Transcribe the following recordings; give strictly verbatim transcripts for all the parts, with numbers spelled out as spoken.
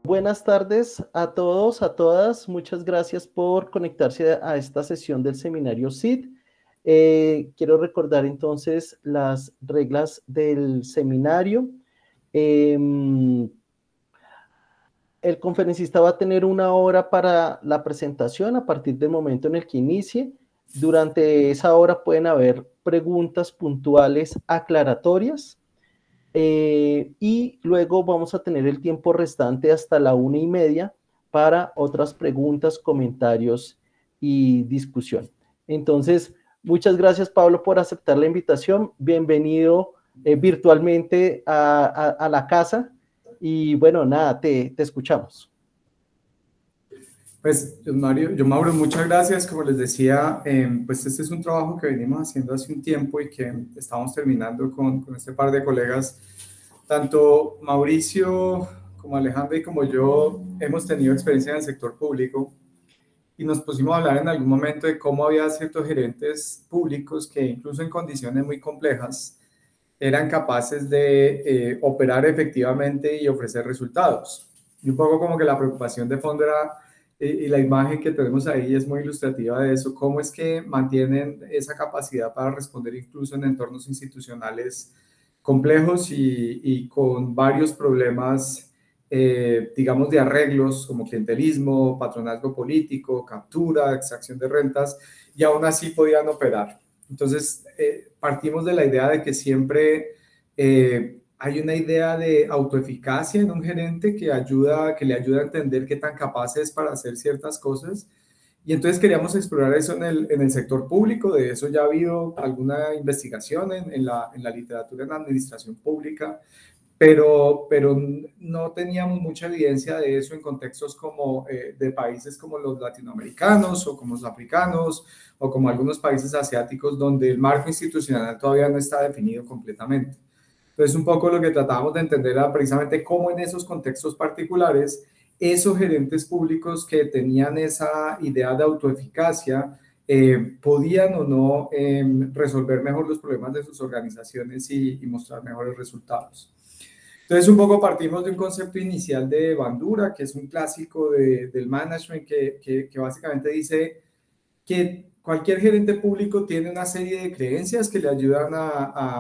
buenas tardes a todos, a todas. Muchas gracias por conectarse a esta sesión del seminario S I D. Eh, quiero recordar entonces las reglas del seminario. Eh, el conferencista va a tener una hora para la presentación a partir del momento en el que inicie. Durante esa hora pueden haber preguntas puntuales aclaratorias. Eh, y luego vamos a tener el tiempo restante hasta la una y media para otras preguntas, comentarios y discusión. Entonces, muchas gracias, Pablo, por aceptar la invitación. Bienvenido eh, virtualmente a, a, a la casa. Y bueno, nada, te, te escuchamos. Pues, yo, Mario, yo, Mauro, muchas gracias. Como les decía, eh, pues este es un trabajo que venimos haciendo hace un tiempo y que estamos terminando con, con este par de colegas. Tanto Mauricio como Alejandra y como yo hemos tenido experiencia en el sector público y nos pusimos a hablar en algún momento de cómo había ciertos gerentes públicos que incluso en condiciones muy complejas eran capaces de eh, operar efectivamente y ofrecer resultados. Y un poco como que la preocupación de fondo era, y la imagen que tenemos ahí es muy ilustrativa de eso, cómo es que mantienen esa capacidad para responder incluso en entornos institucionales complejos y, y con varios problemas, eh, digamos, de arreglos como clientelismo, patronazgo político, captura, extracción de rentas, y aún así podían operar. Entonces, eh, partimos de la idea de que siempre eh, hay una idea de autoeficacia en un gerente que, ayuda, que le ayuda a entender qué tan capaz es para hacer ciertas cosas. Y entonces queríamos explorar eso en el, en el sector público. De eso ya ha habido alguna investigación en, en, la, en la literatura en la administración pública, pero, pero no teníamos mucha evidencia de eso en contextos como eh, de países como los latinoamericanos o como los africanos o como algunos países asiáticos donde el marco institucional todavía no está definido completamente. Entonces, un poco lo que tratábamos de entender era precisamente cómo en esos contextos particulares, esos gerentes públicos que tenían esa idea de autoeficacia eh, podían o no eh, resolver mejor los problemas de sus organizaciones y, y mostrar mejores resultados. Entonces, un poco partimos de un concepto inicial de Bandura, que es un clásico de, del management, que, que, que básicamente dice que cualquier gerente público tiene una serie de creencias que le ayudan a,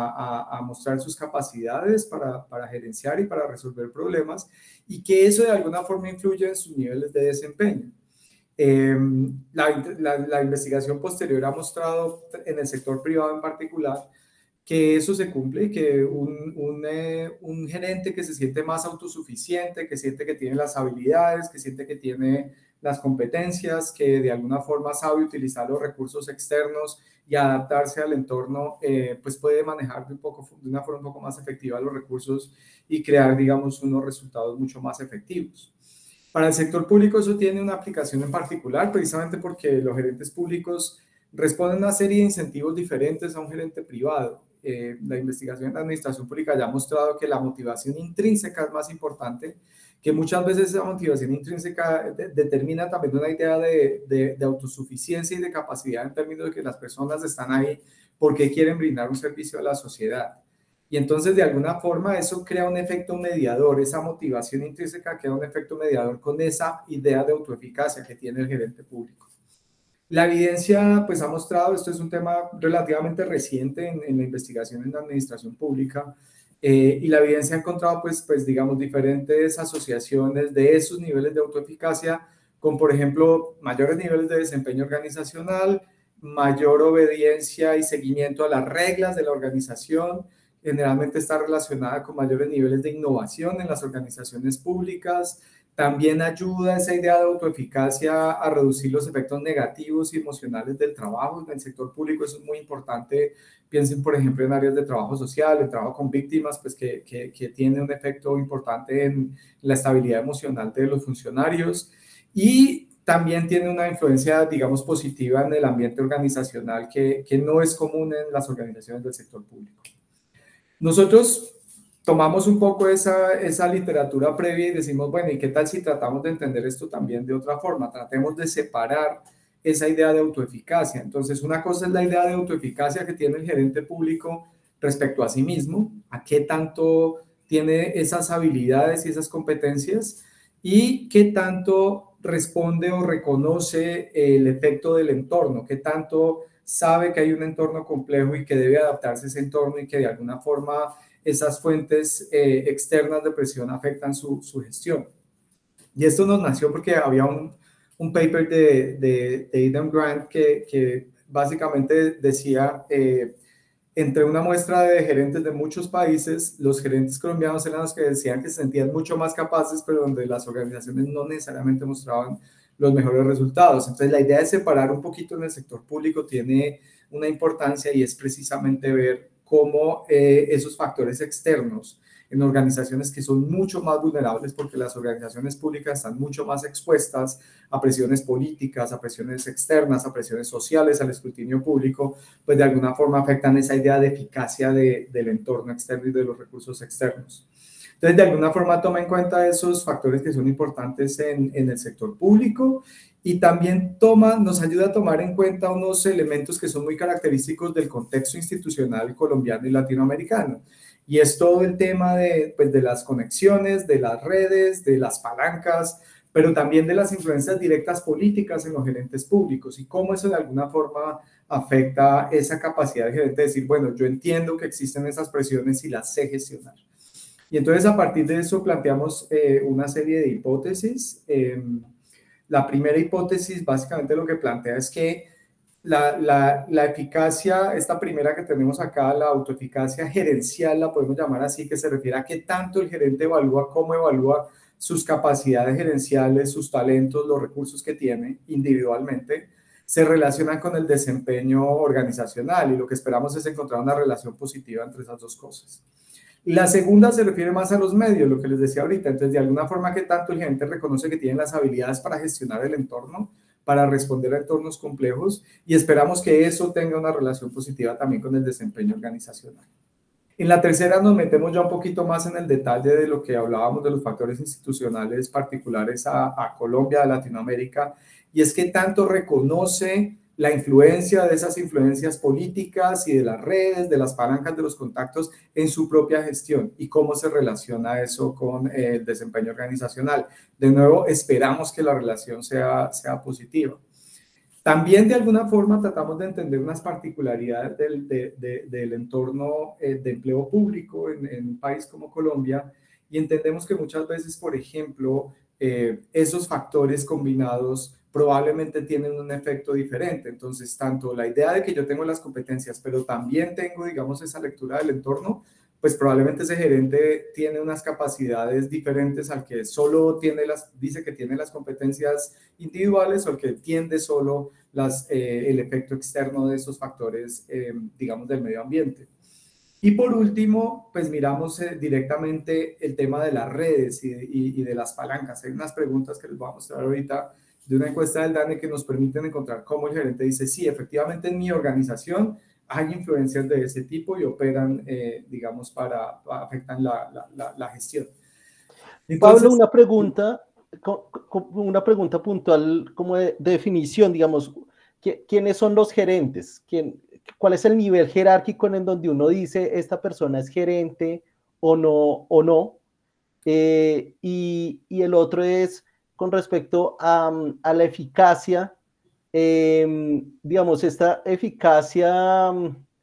a, a mostrar sus capacidades para, para gerenciar y para resolver problemas, y que eso de alguna forma influye en sus niveles de desempeño. Eh, la, la, la investigación posterior ha mostrado en el sector privado en particular que eso se cumple y que un, un, eh, un gerente que se siente más autosuficiente, que siente que tiene las habilidades, que siente que tiene las competencias, que de alguna forma sabe utilizar los recursos externos y adaptarse al entorno, eh, pues puede manejar de, un poco, de una forma un poco más efectiva los recursos y crear, digamos, unos resultados mucho más efectivos. Para el sector público eso tiene una aplicación en particular, precisamente porque los gerentes públicos responden a una serie de incentivos diferentes a un gerente privado. Eh, la investigación en la administración pública ya ha mostrado que la motivación intrínseca es más importante, que muchas veces esa motivación intrínseca de, determina también una idea de, de, de autosuficiencia y de capacidad en términos de que las personas están ahí porque quieren brindar un servicio a la sociedad. Y entonces, de alguna forma, eso crea un efecto mediador, esa motivación intrínseca crea un efecto mediador con esa idea de autoeficacia que tiene el gerente público. La evidencia, pues, ha mostrado, esto es un tema relativamente reciente en, en la investigación en la administración pública, eh, y la evidencia ha encontrado, pues, pues, digamos, diferentes asociaciones de esos niveles de autoeficacia con, por ejemplo, mayores niveles de desempeño organizacional, mayor obediencia y seguimiento a las reglas de la organización. Generalmente está relacionada con mayores niveles de innovación en las organizaciones públicas. También ayuda esa idea de autoeficacia a reducir los efectos negativos y emocionales del trabajo. En el sector público eso es muy importante. Piensen, por ejemplo, en áreas de trabajo social, el trabajo con víctimas, pues que, que, que tiene un efecto importante en la estabilidad emocional de los funcionarios. Y también tiene una influencia, digamos, positiva en el ambiente organizacional que, que no es común en las organizaciones del sector público. Nosotros tomamos un poco esa, esa literatura previa y decimos, bueno, ¿y qué tal si tratamos de entender esto también de otra forma? Tratemos de separar esa idea de autoeficacia. Entonces, una cosa es la idea de autoeficacia que tiene el gerente público respecto a sí mismo, a qué tanto tiene esas habilidades y esas competencias, y qué tanto responde o reconoce el efecto del entorno, qué tanto sabe que hay un entorno complejo y que debe adaptarse a ese entorno y que de alguna forma esas fuentes eh, externas de presión afectan su, su gestión. Y esto nos nació porque había un, un paper de, de, de Adam Grant que, que básicamente decía, eh, entre una muestra de gerentes de muchos países, los gerentes colombianos eran los que decían que se sentían mucho más capaces, pero donde las organizaciones no necesariamente mostraban los mejores resultados. Entonces, la idea de separar un poquito en el sector público tiene una importancia y es precisamente ver cómo eh, esos factores externos en organizaciones que son mucho más vulnerables, porque las organizaciones públicas están mucho más expuestas a presiones políticas, a presiones externas, a presiones sociales, al escrutinio público, pues de alguna forma afectan esa idea de eficacia de, del entorno externo y de los recursos externos. Entonces, de alguna forma toma en cuenta esos factores que son importantes en, en el sector público y también toma, nos ayuda a tomar en cuenta unos elementos que son muy característicos del contexto institucional colombiano y latinoamericano. Y es todo el tema de, pues, de las conexiones, de las redes, de las palancas, pero también de las influencias directas políticas en los gerentes públicos y cómo eso de alguna forma afecta esa capacidad del gerente de decir, bueno, yo entiendo que existen esas presiones y las sé gestionar. Y entonces a partir de eso planteamos eh, una serie de hipótesis. Eh, la primera hipótesis básicamente lo que plantea es que La, la, la eficacia, esta primera que tenemos acá, la autoeficacia gerencial, la podemos llamar así, que se refiere a qué tanto el gerente evalúa, cómo evalúa sus capacidades gerenciales, sus talentos, los recursos que tiene individualmente, se relacionan con el desempeño organizacional y lo que esperamos es encontrar una relación positiva entre esas dos cosas. La segunda se refiere más a los medios, lo que les decía ahorita. Entonces, de alguna forma, ¿qué tanto el gerente reconoce que tiene las habilidades para gestionar el entorno, para responder a entornos complejos? Y esperamos que eso tenga una relación positiva también con el desempeño organizacional. En la tercera nos metemos ya un poquito más en el detalle de lo que hablábamos de los factores institucionales particulares a, a Colombia, a Latinoamérica, y es que tanto reconoce la influencia de esas influencias políticas y de las redes, de las palancas de los contactos en su propia gestión y cómo se relaciona eso con eh, el desempeño organizacional. De nuevo, esperamos que la relación sea, sea positiva. También de alguna forma tratamos de entender unas particularidades del, de, de, del entorno eh, de empleo público en, en un país como Colombia y entendemos que muchas veces, por ejemplo, eh, esos factores combinados probablemente tienen un efecto diferente. Entonces, tanto la idea de que yo tengo las competencias, pero también tengo, digamos, esa lectura del entorno, pues probablemente ese gerente tiene unas capacidades diferentes al que solo tiene las, dice que tiene las competencias individuales o al que tiende solo las, eh, el efecto externo de esos factores, eh, digamos, del medio ambiente. Y por último, pues miramos eh, directamente el tema de las redes y, y, y de las palancas. Hay unas preguntas que les voy a mostrar ahorita de una encuesta del DANE que nos permiten encontrar cómo el gerente dice, sí, efectivamente en mi organización hay influencias de ese tipo y operan, eh, digamos, para, para afectan la, la, la, la gestión. Entonces, Pablo, una pregunta, una pregunta puntual como de, de definición, digamos, ¿quiénes son los gerentes? ¿Quién, ¿Cuál es el nivel jerárquico en donde uno dice esta persona es gerente o no? O no? Eh, y, y el otro es con respecto a, a la eficacia, eh, digamos, esta eficacia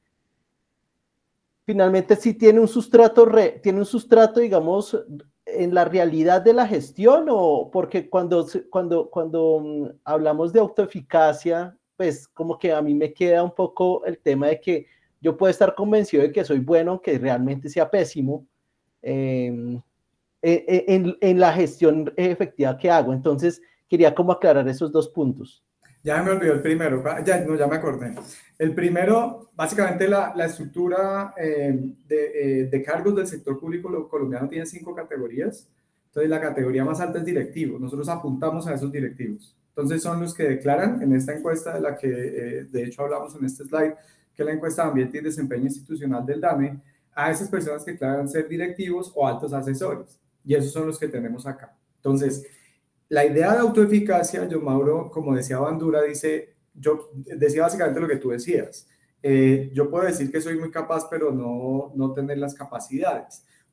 finalmente sí tiene un sustrato, re, tiene un sustrato, digamos, en la realidad de la gestión, o porque cuando, cuando, cuando um, hablamos de autoeficacia, pues como que a mí me queda un poco el tema de que yo puedo estar convencido de que soy bueno, aunque realmente sea pésimo, eh, en, en la gestión efectiva que hago. Entonces, quería como aclarar esos dos puntos. Ya me olvidó el primero, ya, no, ya me acordé. El primero, básicamente la, la estructura eh, de, eh, de cargos del sector público colombiano tiene cinco categorías. Entonces, la categoría más alta es directivo. Nosotros apuntamos a esos directivos. Entonces, son los que declaran en esta encuesta de la que, eh, de hecho, hablamos en este slide, que es la encuesta de ambiente y desempeño institucional del DANE, a esas personas que declaran ser directivos o altos asesores. Y esos son los que tenemos acá. Entonces, la idea de autoeficacia, yo, Mauro, como decía Bandura, dice, yo decía básicamente lo que tú decías. Eh, yo puedo decir que soy muy capaz, pero no, no tener las capacidades.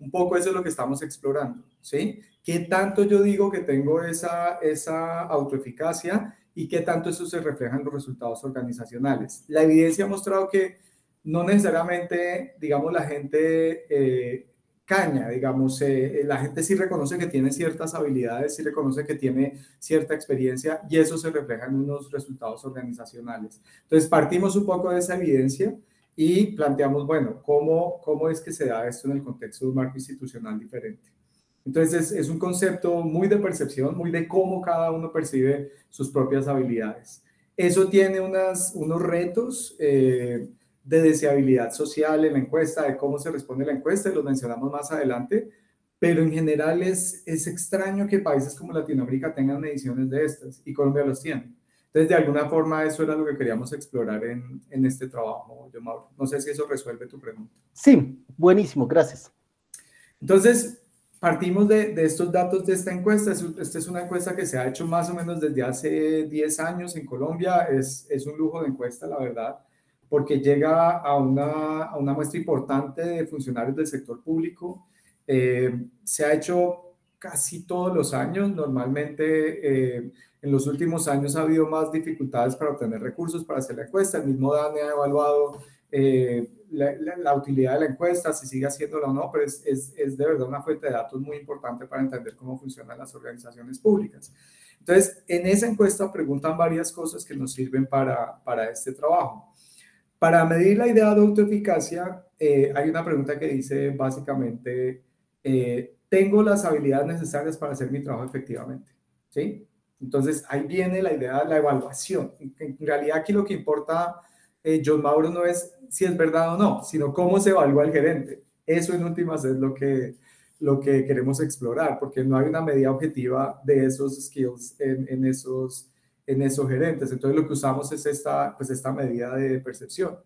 un poco eso es lo que estamos explorando, ¿sí? ¿Qué tanto yo digo que tengo esa, esa autoeficacia y qué tanto eso se refleja en los resultados organizacionales? La evidencia ha mostrado que no necesariamente, digamos, la gente eh, caña, digamos, eh, la gente sí reconoce que tiene ciertas habilidades, sí reconoce que tiene cierta experiencia y eso se refleja en unos resultados organizacionales. Entonces, partimos un poco de esa evidencia y planteamos, bueno, ¿cómo, cómo es que se da esto en el contexto de un marco institucional diferente? Entonces, es, es un concepto muy de percepción, muy de cómo cada uno percibe sus propias habilidades. Eso tiene unas, unos retos eh, de deseabilidad social en la encuesta, de cómo se responde la encuesta, y los mencionamos más adelante, pero en general es, es extraño que países como Latinoamérica tengan mediciones de estas, y Colombia los tiene. Entonces, de alguna forma, eso era lo que queríamos explorar en, en este trabajo, yo, Mauro. No sé si eso resuelve tu pregunta. Sí, buenísimo, gracias. Entonces, partimos de, de estos datos de esta encuesta. Esta es una encuesta que se ha hecho más o menos desde hace diez años en Colombia. Es, es un lujo de encuesta, la verdad, porque llega a una, a una muestra importante de funcionarios del sector público. Eh, se ha hecho casi todos los años. Normalmente, eh, en los últimos años ha habido más dificultades para obtener recursos para hacer la encuesta. El mismo DANE ha evaluado eh, la, la, la utilidad de la encuesta, si sigue haciéndola o no, pero es, es, es de verdad una fuente de datos muy importante para entender cómo funcionan las organizaciones públicas. Entonces, en esa encuesta preguntan varias cosas que nos sirven para, para este trabajo. Para medir la idea de autoeficacia, eh, hay una pregunta que dice básicamente, eh, ¿tengo las habilidades necesarias para hacer mi trabajo efectivamente? ¿Sí? Entonces, ahí viene la idea de la evaluación. En realidad, aquí lo que importa, eh, John Mauro, no es si es verdad o no, sino cómo se evalúa el gerente. Eso en últimas es lo que, lo que queremos explorar, porque no hay una medida objetiva de esos skills en, en, esos, en esos gerentes. Entonces, lo que usamos es esta, pues, esta medida de percepción.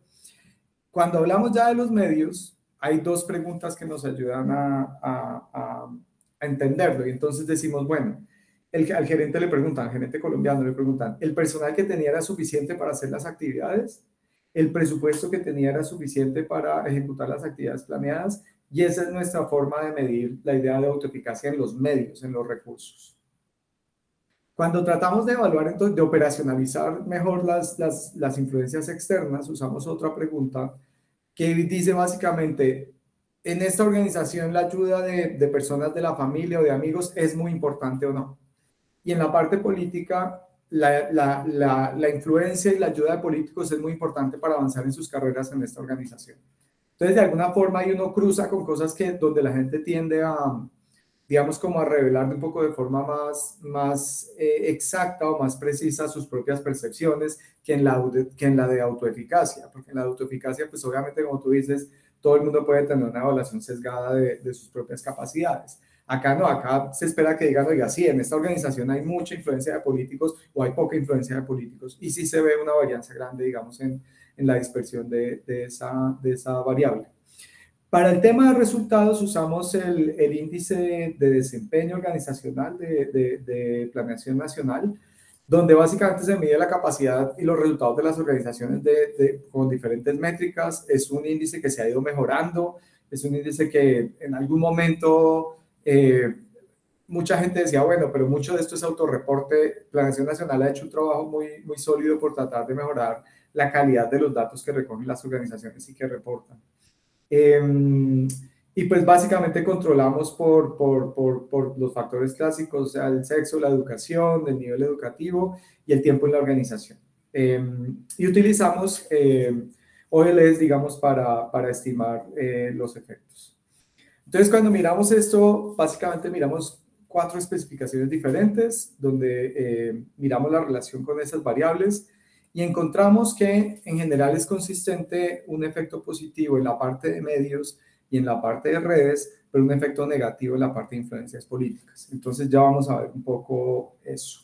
Cuando hablamos ya de los medios, hay dos preguntas que nos ayudan a, a, a, a entenderlo. Y entonces decimos, bueno, el, al gerente le preguntan, al gerente colombiano le preguntan, ¿el personal que tenía era suficiente para hacer las actividades? ¿El presupuesto que tenía era suficiente para ejecutar las actividades planeadas? Y esa es nuestra forma de medir la idea de autoeficacia en los medios, en los recursos. Cuando tratamos de evaluar, entonces, de operacionalizar mejor las, las, las influencias externas, usamos otra pregunta que dice básicamente, en esta organización la ayuda de, de personas de la familia o de amigos es muy importante o no. Y en la parte política, la, la, la, la influencia y la ayuda de políticos es muy importante para avanzar en sus carreras en esta organización. Entonces, de alguna forma, ahí uno cruza con cosas que, donde la gente tiende a, digamos, como a revelar un poco de forma más, más eh, exacta o más precisa sus propias percepciones que en, la, que en la de autoeficacia, porque en la autoeficacia, pues obviamente, como tú dices, todo el mundo puede tener una evaluación sesgada de, de sus propias capacidades. Acá no, acá se espera que digan, oiga, sí, en esta organización hay mucha influencia de políticos o hay poca influencia de políticos, y sí se ve una varianza grande, digamos, en, en la dispersión de, de, esa, de esa variable. Para el tema de resultados usamos el, el índice de desempeño organizacional de, de, de planeación nacional, donde básicamente se mide la capacidad y los resultados de las organizaciones de, de, con diferentes métricas. Es un índice que se ha ido mejorando, es un índice que en algún momento eh, mucha gente decía, bueno, pero mucho de esto es autorreporte. Planeación Nacional ha hecho un trabajo muy, muy sólido por tratar de mejorar la calidad de los datos que recogen las organizaciones y que reportan. Eh, y pues básicamente controlamos por, por, por, por los factores clásicos, o sea, el sexo, la educación, el nivel educativo y el tiempo en la organización. Eh, y utilizamos eh, O L Es, digamos, para, para estimar eh, los efectos. Entonces, cuando miramos esto, básicamente miramos cuatro especificaciones diferentes, donde eh, miramos la relación con esas variables, y encontramos que en general es consistente un efecto positivo en la parte de medios y en la parte de redes, pero un efecto negativo en la parte de influencias políticas. Entonces ya vamos a ver un poco eso.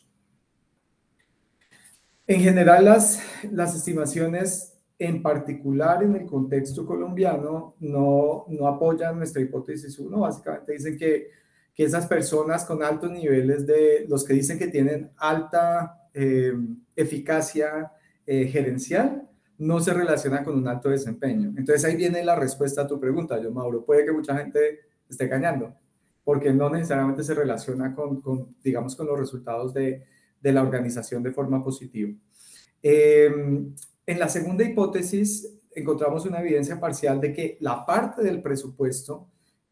En general las, las estimaciones, en particular en el contexto colombiano, no, no apoyan nuestra hipótesis uno. Básicamente dicen que, que esas personas con altos niveles de, los que dicen que tienen alta eh, eficacia eh, gerencial, no se relaciona con un alto desempeño. Entonces ahí viene la respuesta a tu pregunta, yo, Mauro. Puede que mucha gente esté engañando, porque no necesariamente se relaciona con, con digamos, con los resultados de, de la organización de forma positiva. Eh, en la segunda hipótesis encontramos una evidencia parcial de que la parte del presupuesto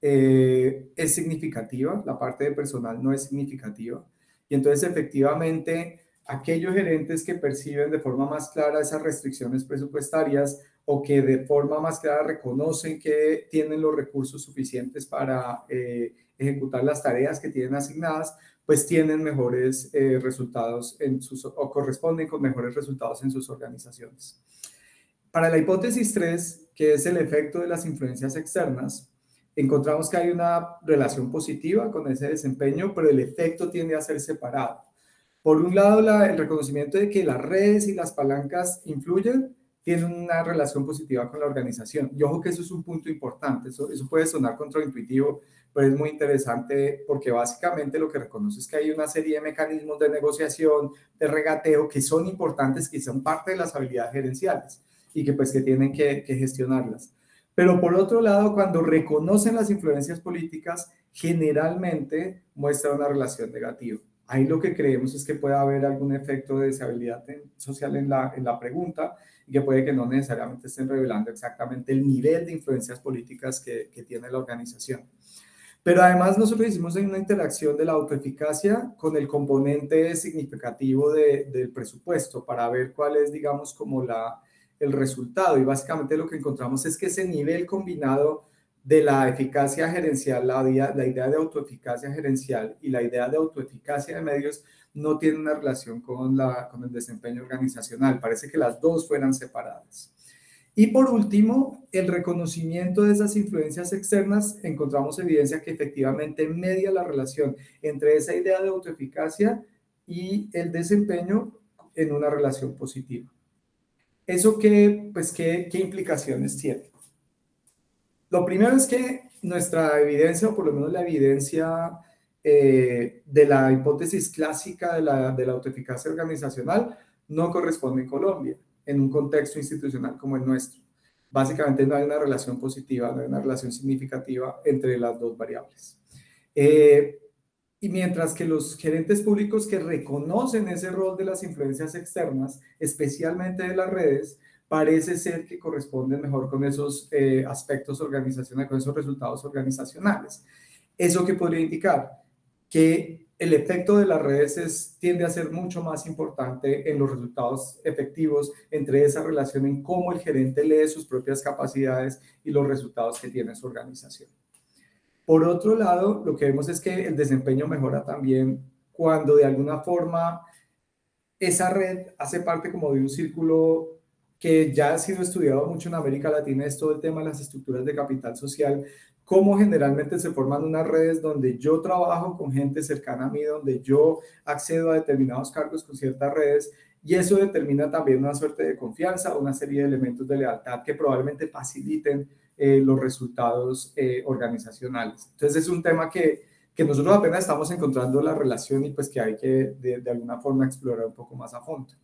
eh, es significativa, la parte de personal no es significativa, y entonces efectivamente aquellos gerentes que perciben de forma más clara esas restricciones presupuestarias o que de forma más clara reconocen que tienen los recursos suficientes para eh, ejecutar las tareas que tienen asignadas, pues tienen mejores eh, resultados en sus, o corresponden con mejores resultados en sus organizaciones. Para la hipótesis tres, que es el efecto de las influencias externas, encontramos que hay una relación positiva con ese desempeño, pero el efecto tiende a ser separado. Por un lado, la, el reconocimiento de que las redes y las palancas influyen, tiene una relación positiva con la organización. Y ojo que eso es un punto importante, eso, eso puede sonar contraintuitivo, pero es muy interesante porque básicamente lo que reconoce es que hay una serie de mecanismos de negociación, de regateo, que son importantes, que son parte de las habilidades gerenciales y que pues que tienen que, que gestionarlas. Pero por otro lado, cuando reconocen las influencias políticas, generalmente muestra una relación negativa. Ahí lo que creemos es que puede haber algún efecto de deshabilidad social en la, en la pregunta y que puede que no necesariamente estén revelando exactamente el nivel de influencias políticas que, que tiene la organización. Pero además nosotros hicimos una interacción de la autoeficacia con el componente significativo de, del presupuesto para ver cuál es, digamos, como la, el resultado. Y básicamente lo que encontramos es que ese nivel combinado de la eficacia gerencial, la idea, la idea de autoeficacia gerencial y la idea de autoeficacia de medios no tiene una relación con, la, con el desempeño organizacional. Parece que las dos fueran separadas. Y por último, el reconocimiento de esas influencias externas, encontramos evidencia que efectivamente media la relación entre esa idea de autoeficacia y el desempeño en una relación positiva. ¿Eso qué, pues, qué, qué implicaciones tiene? Lo primero es que nuestra evidencia, o por lo menos la evidencia eh, de la hipótesis clásica de la, de la autoeficacia organizacional, no corresponde en Colombia, en un contexto institucional como el nuestro. Básicamente no hay una relación positiva, no hay una relación significativa entre las dos variables. Eh, y mientras que los gerentes públicos que reconocen ese rol de las influencias externas, especialmente de las redes, parece ser que corresponden mejor con esos eh, aspectos organizacionales, con esos resultados organizacionales. ¿Eso qué podría indicar? Que el efecto de las redes es, tiende a ser mucho más importante en los resultados efectivos entre esa relación en cómo el gerente lee sus propias capacidades y los resultados que tiene su organización. Por otro lado, lo que vemos es que el desempeño mejora también cuando de alguna forma esa red hace parte como de un círculo que ya ha sido estudiado mucho en América Latina, es todo el tema de las estructuras de capital social, cómo generalmente se forman unas redes donde yo trabajo con gente cercana a mí, donde yo accedo a determinados cargos con ciertas redes, y eso determina también una suerte de confianza, una serie de elementos de lealtad que probablemente faciliten eh, los resultados eh, organizacionales. Entonces es un tema que, que nosotros apenas estamos encontrando la relación y pues que hay que de, de alguna forma explorar un poco más a fondo.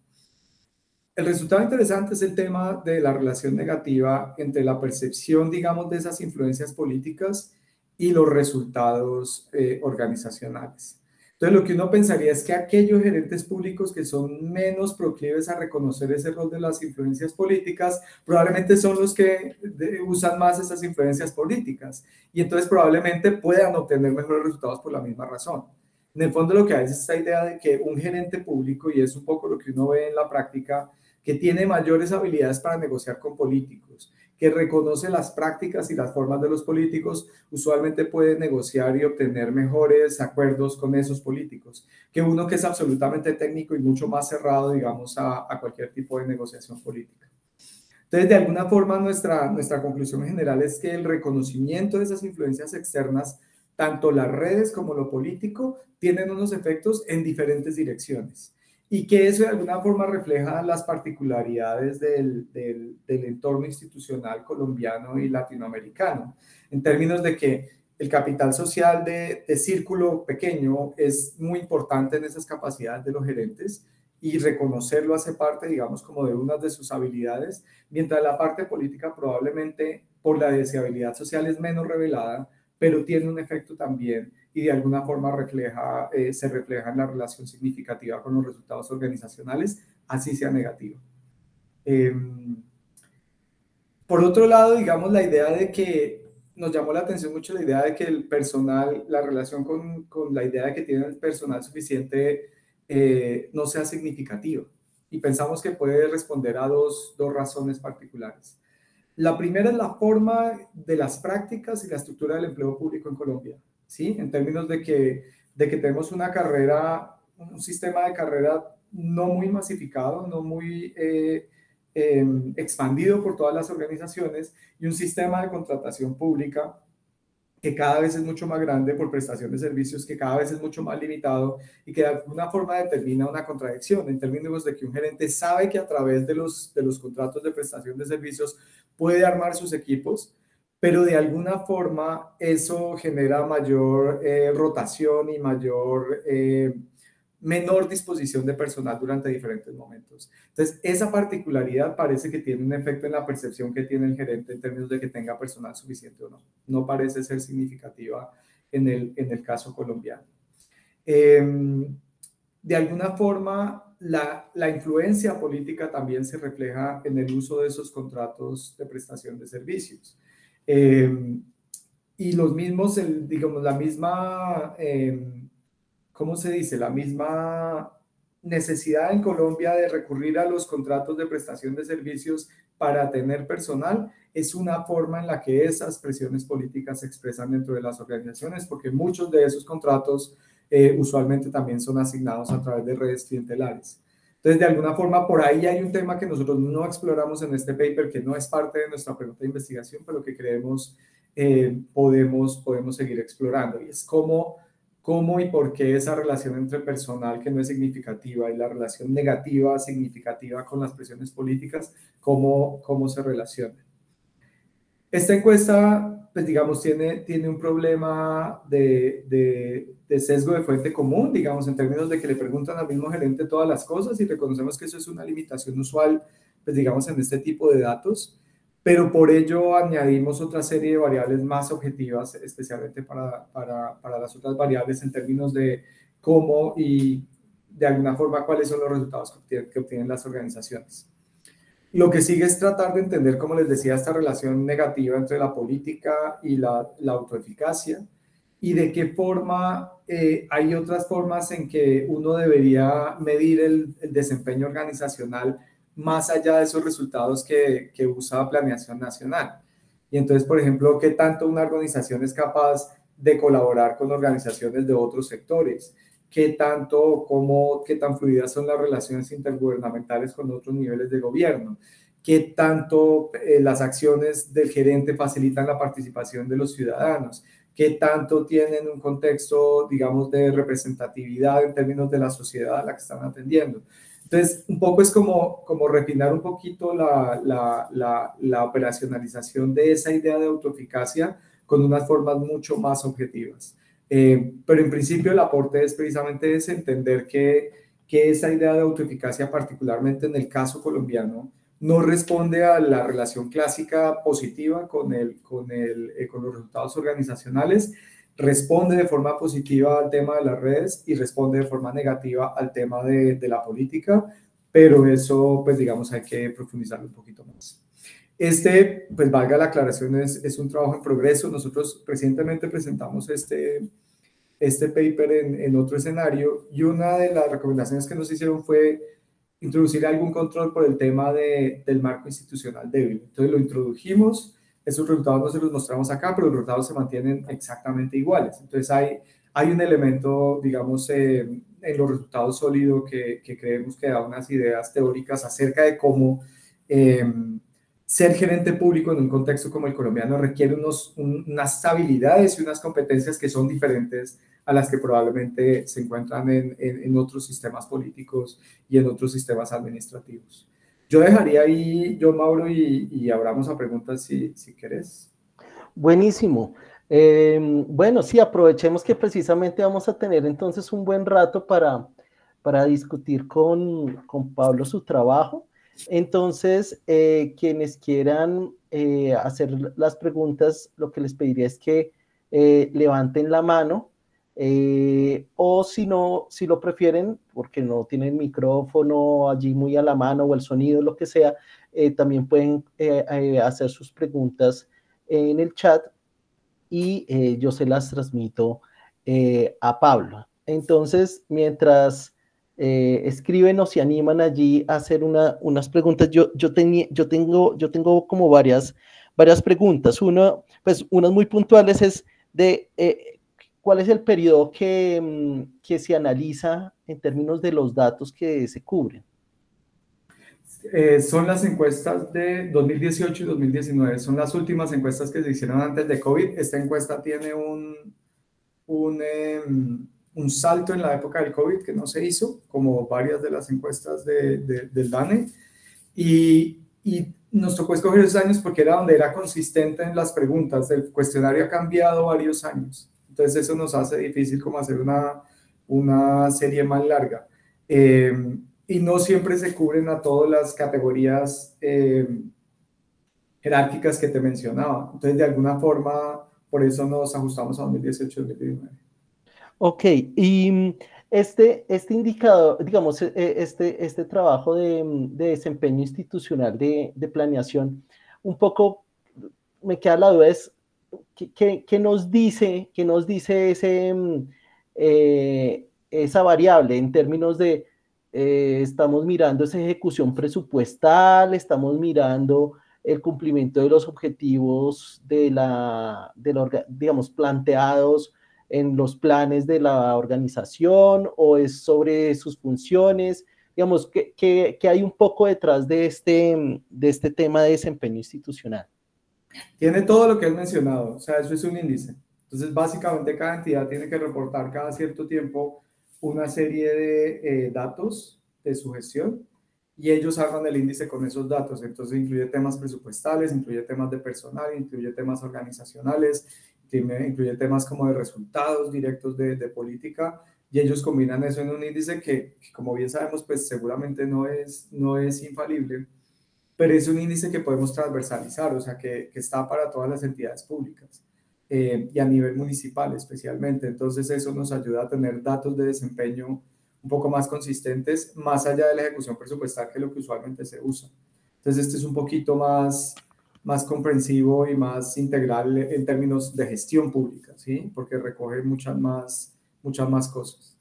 El resultado interesante es el tema de la relación negativa entre la percepción, digamos, de esas influencias políticas y los resultados eh, organizacionales. Entonces, lo que uno pensaría es que aquellos gerentes públicos que son menos proclives a reconocer ese rol de las influencias políticas, probablemente son los que de, usan más esas influencias políticas y entonces probablemente puedan obtener mejores resultados por la misma razón. En el fondo lo que hay es esta idea de que un gerente público, y es un poco lo que uno ve en la práctica, que tiene mayores habilidades para negociar con políticos, que reconoce las prácticas y las formas de los políticos, usualmente puede negociar y obtener mejores acuerdos con esos políticos, que uno que es absolutamente técnico y mucho más cerrado, digamos, a, a cualquier tipo de negociación política. Entonces, de alguna forma, nuestra, nuestra conclusión general es que el reconocimiento de esas influencias externas, tanto las redes como lo político, tienen unos efectos en diferentes direcciones. Y que eso de alguna forma refleja las particularidades del, del, del entorno institucional colombiano y latinoamericano, en términos de que el capital social de, de círculo pequeño es muy importante en esas capacidades de los gerentes y reconocerlo hace parte, digamos, como de una de sus habilidades, mientras la parte política probablemente por la deshabilidad social es menos revelada, pero tiene un efecto también y de alguna forma refleja, eh, se refleja en la relación significativa con los resultados organizacionales, así sea negativa. Eh, por otro lado, digamos, la idea de que nos llamó la atención mucho la idea de que el personal, la relación con, con la idea de que tiene el personal suficiente eh, no sea significativa. Y pensamos que puede responder a dos, dos razones particulares. La primera es la forma de las prácticas y la estructura del empleo público en Colombia, ¿sí? En términos de que, de que tenemos una carrera, un sistema de carrera no muy masificado, no muy eh, eh, expandido por todas las organizaciones y un sistema de contratación pública que cada vez es mucho más grande por prestación de servicios, que cada vez es mucho más limitado y que de alguna forma determina una contradicción en términos de que un gerente sabe que a través de los, de los contratos de prestación de servicios puede armar sus equipos, pero de alguna forma eso genera mayor eh, rotación y mayor, eh, menor disposición de personal durante diferentes momentos. Entonces, esa particularidad parece que tiene un efecto en la percepción que tiene el gerente en términos de que tenga personal suficiente o no. No parece ser significativa en el, en el caso colombiano. Eh, de alguna forma, la, la influencia política también se refleja en el uso de esos contratos de prestación de servicios. Eh, y los mismos, el, digamos, la misma... Eh, ¿cómo se dice? La misma necesidad en Colombia de recurrir a los contratos de prestación de servicios para tener personal es una forma en la que esas presiones políticas se expresan dentro de las organizaciones, porque muchos de esos contratos eh, usualmente también son asignados a través de redes clientelares. Entonces, de alguna forma, por ahí hay un tema que nosotros no exploramos en este paper, que no es parte de nuestra pregunta de investigación, pero que creemos eh, podemos, podemos seguir explorando, y es cómo cómo y por qué esa relación entre personal que no es significativa y la relación negativa significativa con las presiones políticas, cómo, cómo se relacionan. Esta encuesta, pues digamos, tiene, tiene un problema de, de, de sesgo de fuente común, digamos, en términos de que le preguntan al mismo gerente todas las cosas y reconocemos que eso es una limitación usual, pues digamos, en este tipo de datos. Pero por ello añadimos otra serie de variables más objetivas, especialmente para, para, para las otras variables en términos de cómo y de alguna forma cuáles son los resultados que obtienen, que obtienen las organizaciones. Lo que sigue es tratar de entender, como les decía, esta relación negativa entre la política y la, la autoeficacia y de qué forma eh, hay otras formas en que uno debería medir el, el desempeño organizacional más allá de esos resultados que, que usa Planeación Nacional. Y entonces, por ejemplo, ¿qué tanto una organización es capaz de colaborar con organizaciones de otros sectores? ¿Qué tanto, cómo, qué tan fluidas son las relaciones intergubernamentales con otros niveles de gobierno? ¿Qué tanto eh, las acciones del gerente facilitan la participación de los ciudadanos? ¿Qué tanto tienen un contexto, digamos, de representatividad en términos de la sociedad a la que están atendiendo? Entonces, un poco es como, como refinar un poquito la, la, la, la operacionalización de esa idea de autoeficacia con unas formas mucho más objetivas. Eh, pero en principio el aporte es precisamente ese, entender que, que esa idea de autoeficacia, particularmente en el caso colombiano, no responde a la relación clásica positiva con, el, con, el, eh, con los resultados organizacionales, responde de forma positiva al tema de las redes y responde de forma negativa al tema de, de la política, pero eso, pues digamos, hay que profundizarlo un poquito más. Este, pues valga la aclaración, es, es un trabajo en progreso. Nosotros recientemente presentamos este, este paper en, en otro escenario y una de las recomendaciones que nos hicieron fue introducir algún control por el tema de, del marco institucional débil. Entonces lo introdujimos. Esos resultados no se los mostramos acá, pero los resultados se mantienen exactamente iguales. Entonces hay, hay un elemento, digamos, eh, en los resultados sólidos que, que creemos que da unas ideas teóricas acerca de cómo eh, ser gerente público en un contexto como el colombiano requiere unos, un, unas habilidades y unas competencias que son diferentes a las que probablemente se encuentran en, en, en otros sistemas políticos y en otros sistemas administrativos. Yo dejaría ahí, yo Mauro, y, y abramos a preguntas si, si querés. Buenísimo. Eh, bueno, sí, aprovechemos que precisamente vamos a tener entonces un buen rato para, para discutir con, con Pablo su trabajo. Entonces, eh, quienes quieran eh, hacer las preguntas, lo que les pediría es que eh, levanten la mano, eh, o si no, si lo prefieren, porque no tienen micrófono allí muy a la mano o el sonido, lo que sea, eh, también pueden eh, eh, hacer sus preguntas en el chat y eh, yo se las transmito eh, a Pablo. Entonces, mientras eh, escriben o se animan allí a hacer una, unas preguntas, yo, yo, tenía, yo, tengo, yo tengo como varias, varias preguntas. Una, pues unas muy puntuales es de eh, cuál es el periodo que, mm, que se analiza en términos de los datos que se cubren. Eh, son las encuestas de dos mil dieciocho y dos mil diecinueve, son las últimas encuestas que se hicieron antes de COVID. Esta encuesta tiene un, un, eh, un salto en la época del COVID que no se hizo, como varias de las encuestas de, de, del DANE, y, y nos tocó escoger esos años porque era donde era consistente en las preguntas. El cuestionario ha cambiado varios años, entonces eso nos hace difícil como hacer una, una serie más larga. Eh, y no siempre se cubren a todas las categorías eh, jerárquicas que te mencionaba. Entonces, de alguna forma, por eso nos ajustamos a dos mil dieciocho dos mil diecinueve. Ok, y mm, este, este indicador, digamos, e- e- este, este trabajo de, mm, de desempeño institucional de, de planeación, un poco me queda la duda, es ¿qué, qué- qué nos dice, qué nos dice ese, mm, eh, esa variable en términos de, eh, estamos mirando esa ejecución presupuestal, estamos mirando el cumplimiento de los objetivos de la, de la orga- digamos, planteados en los planes de la organización, o es sobre sus funciones? Digamos, que, que, que hay un poco detrás de este, de este tema de desempeño institucional. Tiene todo lo que has mencionado, o sea, eso es un índice. Entonces, básicamente, cada entidad tiene que reportar cada cierto tiempo una serie de eh, datos de su gestión y ellos arman el índice con esos datos. Entonces, incluye temas presupuestales, incluye temas de personal, incluye temas organizacionales, incluye temas como de resultados directos de, de política, y ellos combinan eso en un índice que, que, como bien sabemos, pues seguramente no es, no es infalible, pero es un índice que podemos transversalizar, o sea, que, que está para todas las entidades públicas eh, y a nivel municipal especialmente. Entonces eso nos ayuda a tener datos de desempeño un poco más consistentes, más allá de la ejecución presupuestal, que es lo que usualmente se usa. Entonces este es un poquito más, más comprensivo y más integral en términos de gestión pública, ¿sí? Porque recoge muchas más, muchas más cosas.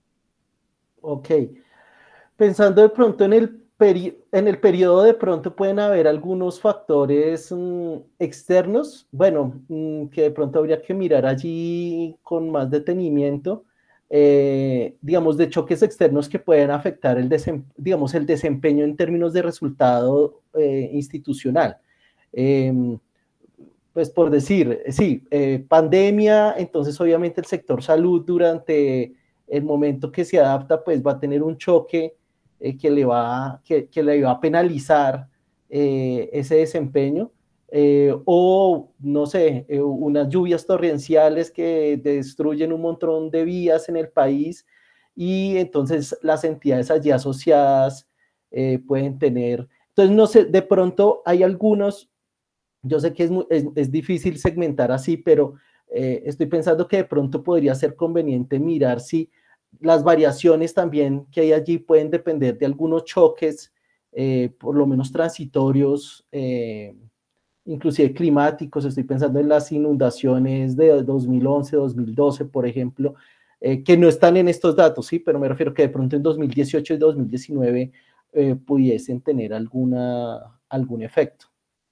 Ok. Pensando de pronto en el, peri en el periodo, de pronto pueden haber algunos factores mm, externos, bueno, mm, que de pronto habría que mirar allí con más detenimiento, eh, digamos, de choques externos que pueden afectar el, desem digamos, el desempeño en términos de resultado eh, institucional. Eh, pues por decir, sí, eh, pandemia, entonces obviamente el sector salud durante el momento que se adapta, pues va a tener un choque eh, que, le va, que, que, le va a penalizar eh, ese desempeño, eh, o no sé, eh, unas lluvias torrenciales que destruyen un montón de vías en el país, y entonces las entidades allí asociadas eh, pueden tener, entonces no sé, de pronto hay algunos. Yo sé que es, muy, es, es difícil segmentar así, pero eh, estoy pensando que de pronto podría ser conveniente mirar si las variaciones también que hay allí pueden depender de algunos choques, eh, por lo menos transitorios, eh, inclusive climáticos. Estoy pensando en las inundaciones de dos mil once, dos mil doce, por ejemplo, eh, que no están en estos datos, sí, pero me refiero que de pronto en dos mil dieciocho y dos mil diecinueve eh, pudiesen tener alguna, algún efecto.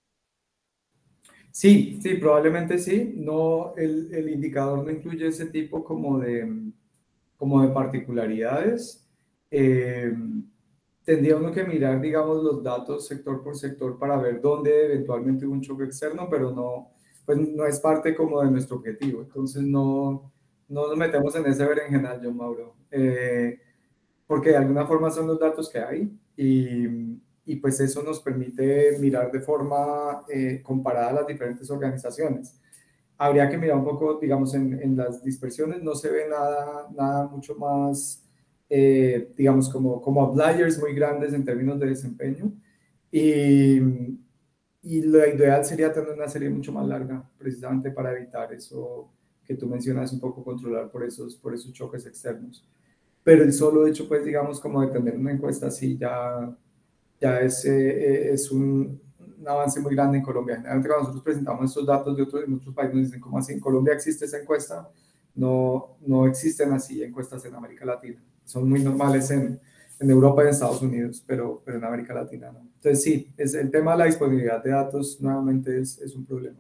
Sí, sí, probablemente sí. No, el, el indicador no incluye ese tipo como de, como de particularidades. Eh, Tendría uno que mirar, digamos, los datos sector por sector para ver dónde eventualmente hubo un choque externo, pero no, pues no es parte como de nuestro objetivo. Entonces no, no nos metemos en ese berenjenal, John Mauro. Eh, porque de alguna forma son los datos que hay, y, y pues eso nos permite mirar de forma eh, comparada a las diferentes organizaciones. Habría que mirar un poco, digamos, en, en las dispersiones no se ve nada, nada mucho más, eh, digamos, como, como outliers muy grandes en términos de desempeño, y, y lo ideal sería tener una serie mucho más larga, precisamente para evitar eso, que tú mencionas un poco controlar por esos, por esos choques externos. Pero el solo hecho, pues, digamos, como de tener una encuesta así ya, ya es, eh, es un, un avance muy grande en Colombia. Generalmente cuando nosotros presentamos estos datos de otros, en otros países, nos dicen, ¿cómo así? ¿En Colombia existe esa encuesta? No, no existen así encuestas en América Latina. Son muy normales en, en Europa y en Estados Unidos, pero, pero en América Latina no. Entonces sí, es, el tema de la disponibilidad de datos nuevamente es, es un problema.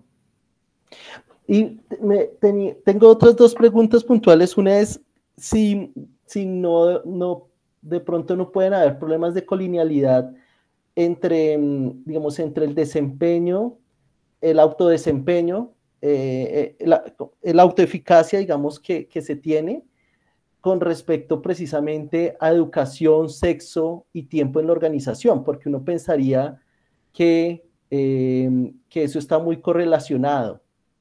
Y me, teni, tengo otras dos preguntas puntuales. Una es si, si no, no, de pronto no pueden haber problemas de colinealidad entre, digamos, entre el desempeño, el autodesempeño, eh, eh, la, el autoeficacia, digamos, que, que se tiene con respecto precisamente a educación, sexo y tiempo en la organización, porque uno pensaría que, eh, que eso está muy correlacionado.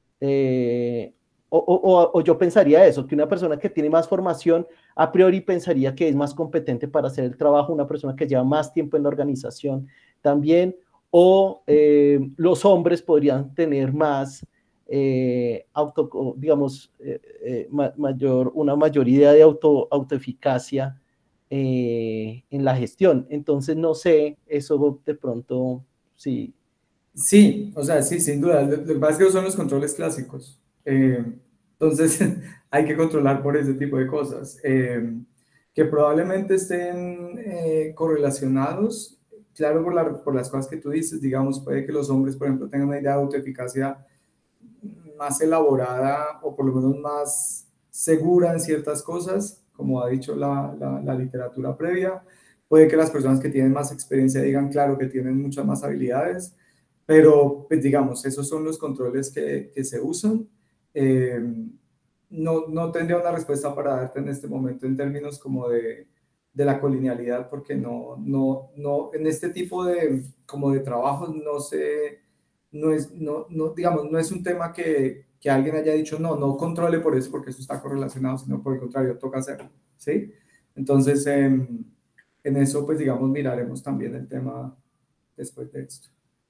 Eh, o, o, o, yo pensaría eso, que una persona que tiene más formación a priori pensaría que es más competente para hacer el trabajo, una persona que lleva más tiempo en la organización también, o eh, los hombres podrían tener más, eh, auto, digamos, eh, eh, ma mayor, una mayor idea de auto, autoeficacia eh, en la gestión. Entonces, no sé, eso de pronto, sí. Sí, o sea, sí, sin duda. Lo, lo que pasa es que son los controles clásicos. Eh, entonces, hay que controlar por ese tipo de cosas. Eh, que probablemente estén eh, correlacionados, claro, por, la, por las cosas que tú dices. Digamos, puede que los hombres, por ejemplo, tengan una idea de autoeficacia más elaborada o por lo menos más segura en ciertas cosas, como ha dicho la, la, la literatura previa. Puede que las personas que tienen más experiencia digan, claro, que tienen muchas más habilidades, pero pues, digamos, esos son los controles que, que se usan. Eh, no, no tendría una respuesta para darte en este momento en términos como de, de la colinealidad, porque no, no, no, en este tipo de, como de trabajos no se, no es, no, no, digamos, no es un tema que, que alguien haya dicho, no, no controle por eso, porque eso está correlacionado, sino por el contrario, toca hacerlo, ¿sí? Entonces, eh, en eso, pues, digamos, miraremos también el tema después de esto.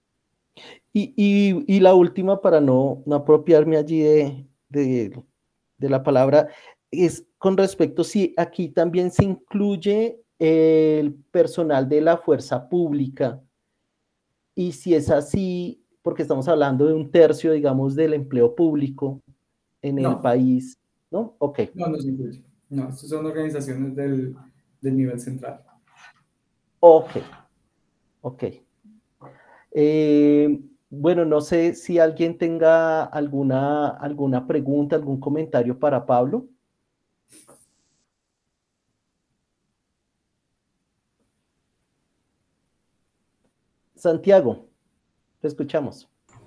Y, y, y la última, para no, no apropiarme allí de, de, de la palabra, es con respecto si aquí también se incluye el personal de la fuerza pública y si es así, porque estamos hablando de un tercio, digamos, del empleo público en el No, país, ¿no? Ok. no, no se incluye. No, estas son organizaciones del, del nivel central. Ok, ok. Eh, bueno, no sé si alguien tenga alguna, alguna pregunta, algún comentario para Pablo. Santiago, te escuchamos.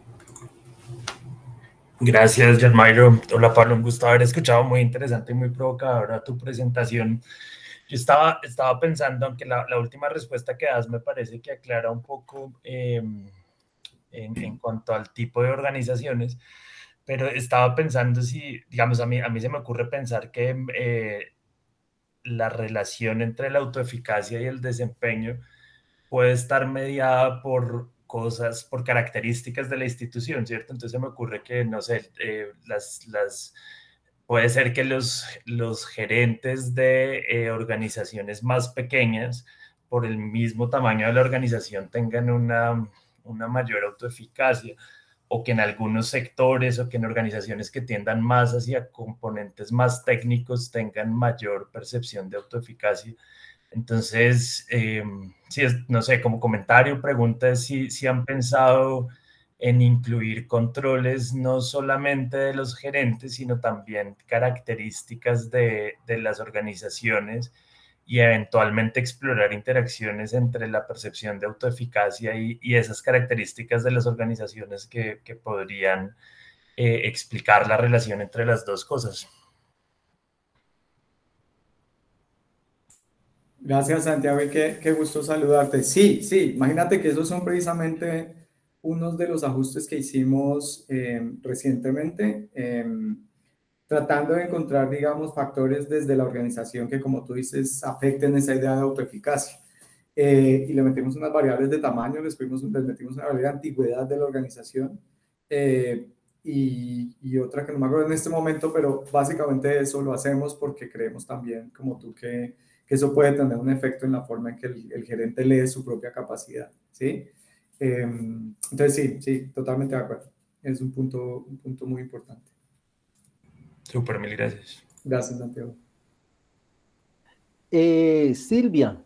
Gracias, John Mayro. Hola, Pablo, un gusto haber escuchado, muy interesante y muy provocadora tu presentación. Yo estaba, estaba pensando, aunque la, la última respuesta que das me parece que aclara un poco eh, en, en cuanto al tipo de organizaciones, pero estaba pensando si, digamos, a mí, a mí se me ocurre pensar que eh, la relación entre la autoeficacia y el desempeño puede estar mediada por cosas, por características de la institución, ¿cierto? Entonces se me ocurre que, no sé, eh, las, las, puede ser que los, los gerentes de eh, organizaciones más pequeñas, por el mismo tamaño de la organización, tengan una, una mayor autoeficacia, o que en algunos sectores o que en organizaciones que tiendan más hacia componentes más técnicos tengan mayor percepción de autoeficacia. Entonces, eh, sí, es, no sé, como comentario, pregunta es si, si han pensado en incluir controles no solamente de los gerentes, sino también características de, de las organizaciones y eventualmente explorar interacciones entre la percepción de autoeficacia y, y esas características de las organizaciones que, que podrían eh, explicar la relación entre las dos cosas. Gracias, Santiago, y qué, qué gusto saludarte. Sí, sí, imagínate que esos son precisamente unos de los ajustes que hicimos eh, recientemente, eh, tratando de encontrar, digamos, factores desde la organización que, como tú dices, afecten esa idea de autoeficacia. Eh, y le metimos unas variables de tamaño, les, fuimos, les metimos una variable de antigüedad de la organización, eh, y, y otra que no me acuerdo en este momento, pero básicamente eso lo hacemos porque creemos también, como tú, que, que eso puede tener un efecto en la forma en que el, el gerente lee su propia capacidad, ¿sí? Eh, entonces, sí, sí, totalmente de acuerdo. Es un punto, un punto muy importante. Súper, mil gracias. Gracias, Santiago. Eh, Silvia.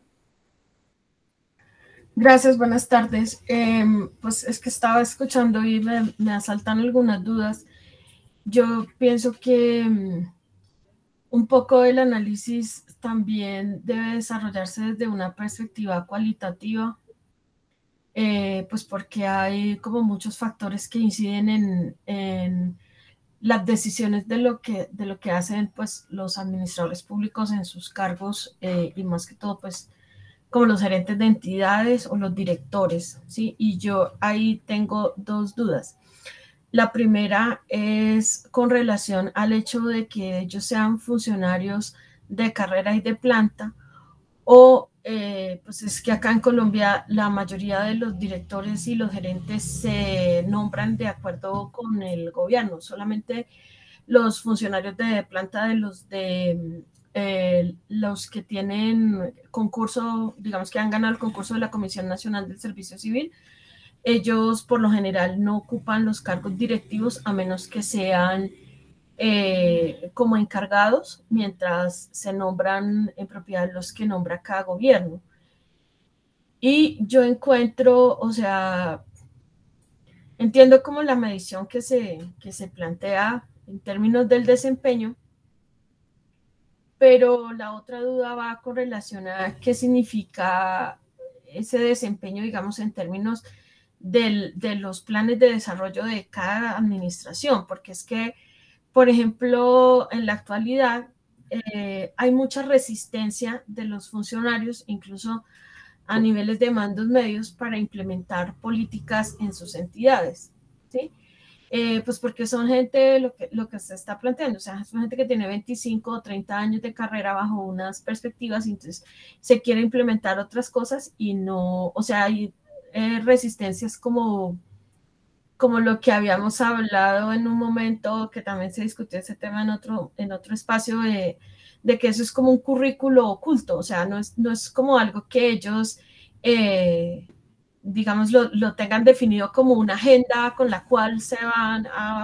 Gracias, buenas tardes. Eh, pues es que estaba escuchando y me, me asaltan algunas dudas. Yo pienso que um, un poco el análisis también debe desarrollarse desde una perspectiva cualitativa, eh, pues porque hay como muchos factores que inciden en, en las decisiones de lo que, de lo que hacen pues los administradores públicos en sus cargos eh, y más que todo pues como los gerentes de entidades o los directores, ¿sí? Y yo ahí tengo dos dudas. La primera es con relación al hecho de que ellos sean funcionarios de carrera y de planta, o eh, pues es que acá en Colombia la mayoría de los directores y los gerentes se nombran de acuerdo con el gobierno, solamente los funcionarios de planta de los de eh, los que tienen concurso, digamos que han ganado el concurso de la Comisión Nacional del Servicio Civil, ellos por lo general no ocupan los cargos directivos a menos que sean eh, como encargados, mientras se nombran en propiedad los que nombra cada gobierno. Y yo encuentro, o sea, entiendo como la medición que se, que se plantea en términos del desempeño, pero la otra duda va con relación a qué significa ese desempeño, digamos, en términos del, de los planes de desarrollo de cada administración, porque es que, por ejemplo, en la actualidad eh, hay mucha resistencia de los funcionarios, incluso a niveles de mandos medios, para implementar políticas en sus entidades, ¿sí? Eh, pues porque son gente, lo que, lo que se está planteando, o sea, son gente que tiene veinticinco o treinta años de carrera bajo unas perspectivas, y entonces se quiere implementar otras cosas y no, o sea, hay eh, resistencias como, como lo que habíamos hablado en un momento, que también se discutió ese tema en otro, en otro espacio, de, de que eso es como un currículo oculto, o sea, no es, no es como algo que ellos... Eh, digamos, lo, lo tengan definido como una agenda con la cual se van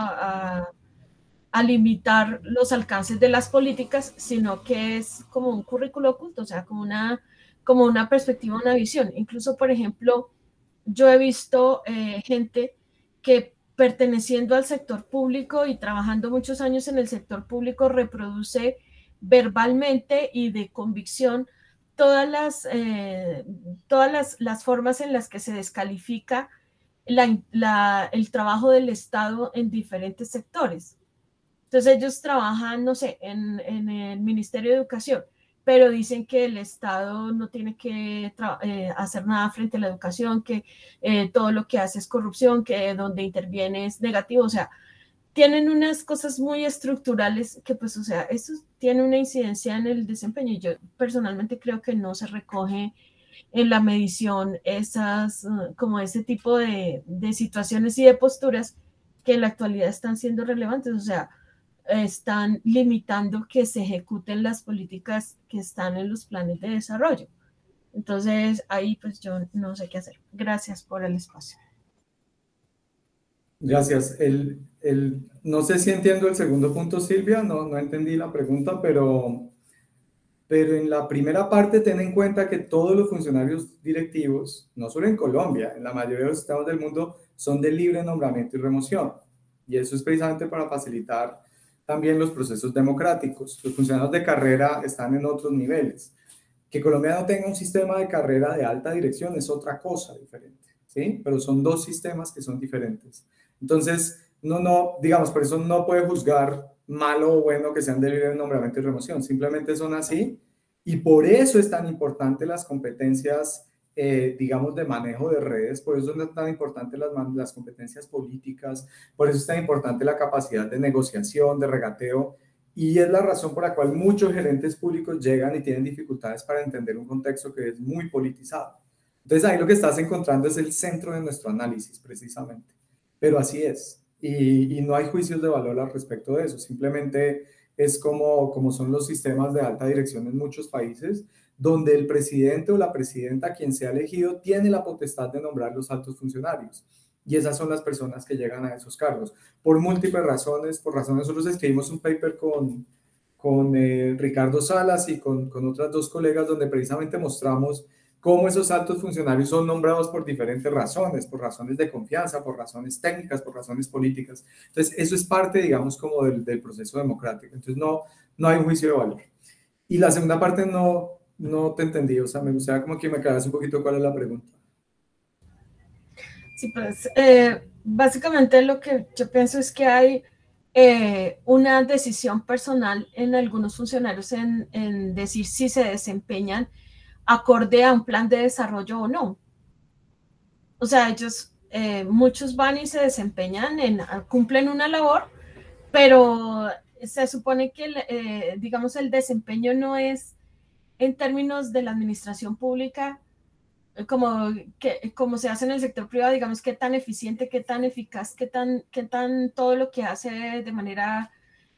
a, a, a limitar los alcances de las políticas, sino que es como un currículo oculto, o sea, como una, como una perspectiva, una visión. Incluso, por ejemplo, yo he visto eh, gente que perteneciendo al sector público y trabajando muchos años en el sector público reproduce verbalmente y de convicción todas las, eh, todas las, las formas en las que se descalifica la, la, el trabajo del Estado en diferentes sectores. Entonces ellos trabajan, no sé, en, en el Ministerio de Educación, pero dicen que el Estado no tiene que eh, hacer nada frente a la educación, que eh, todo lo que hace es corrupción, que donde interviene es negativo, o sea, tienen unas cosas muy estructurales que pues, o sea, eso tiene una incidencia en el desempeño y yo personalmente creo que no se recoge en la medición esas, como ese tipo de, de situaciones y de posturas que en la actualidad están siendo relevantes, o sea, están limitando que se ejecuten las políticas que están en los planes de desarrollo. Entonces, ahí pues yo no sé qué hacer. Gracias por el espacio. Gracias. El, el, no sé si entiendo el segundo punto, Silvia, no, no entendí la pregunta, pero, pero en la primera parte ten en cuenta que todos los funcionarios directivos, no solo en Colombia, en la mayoría de los estados del mundo, son de libre nombramiento y remoción. Y eso es precisamente para facilitar también los procesos democráticos. Los funcionarios de carrera están en otros niveles. Que Colombia no tenga un sistema de carrera de alta dirección es otra cosa diferente, ¿sí? Pero son dos sistemas que son diferentes. Entonces, no, no, digamos, por eso no puede juzgar malo o bueno que sean de libre nombramiento y remoción, simplemente son así, y por eso es tan importante las competencias, eh, digamos, de manejo de redes, por eso es tan importante las, las competencias políticas, por eso es tan importante la capacidad de negociación, de regateo, y es la razón por la cual muchos gerentes públicos llegan y tienen dificultades para entender un contexto que es muy politizado. Entonces ahí lo que estás encontrando es el centro de nuestro análisis, precisamente. Pero así es. y, y no hay juicios de valor al respecto de eso, simplemente es como, como son los sistemas de alta dirección en muchos países, donde el presidente o la presidenta, quien sea elegido, tiene la potestad de nombrar los altos funcionarios. Y esas son las personas que llegan a esos cargos. Por múltiples razones, por razones, nosotros escribimos un paper con, con eh, Ricardo Salas y con, con otras dos colegas donde precisamente mostramos cómo esos altos funcionarios son nombrados por diferentes razones, por razones de confianza, por razones técnicas, por razones políticas. Entonces, eso es parte, digamos, como del, del proceso democrático. Entonces, no, no hay un juicio de valor. Y la segunda parte no, no te entendí, o sea, me gustaría como que me aclaras un poquito cuál es la pregunta. Sí, pues, eh, básicamente lo que yo pienso es que hay eh, una decisión personal en algunos funcionarios en, en decir si se desempeñan acorde a un plan de desarrollo o no. O sea, ellos, eh, muchos van y se desempeñan, en, cumplen una labor, pero se supone que, eh, digamos, el desempeño no es en términos de la administración pública, como, que, como se hace en el sector privado, digamos, qué tan eficiente, qué tan eficaz, qué tan, qué tan todo lo que hace de manera...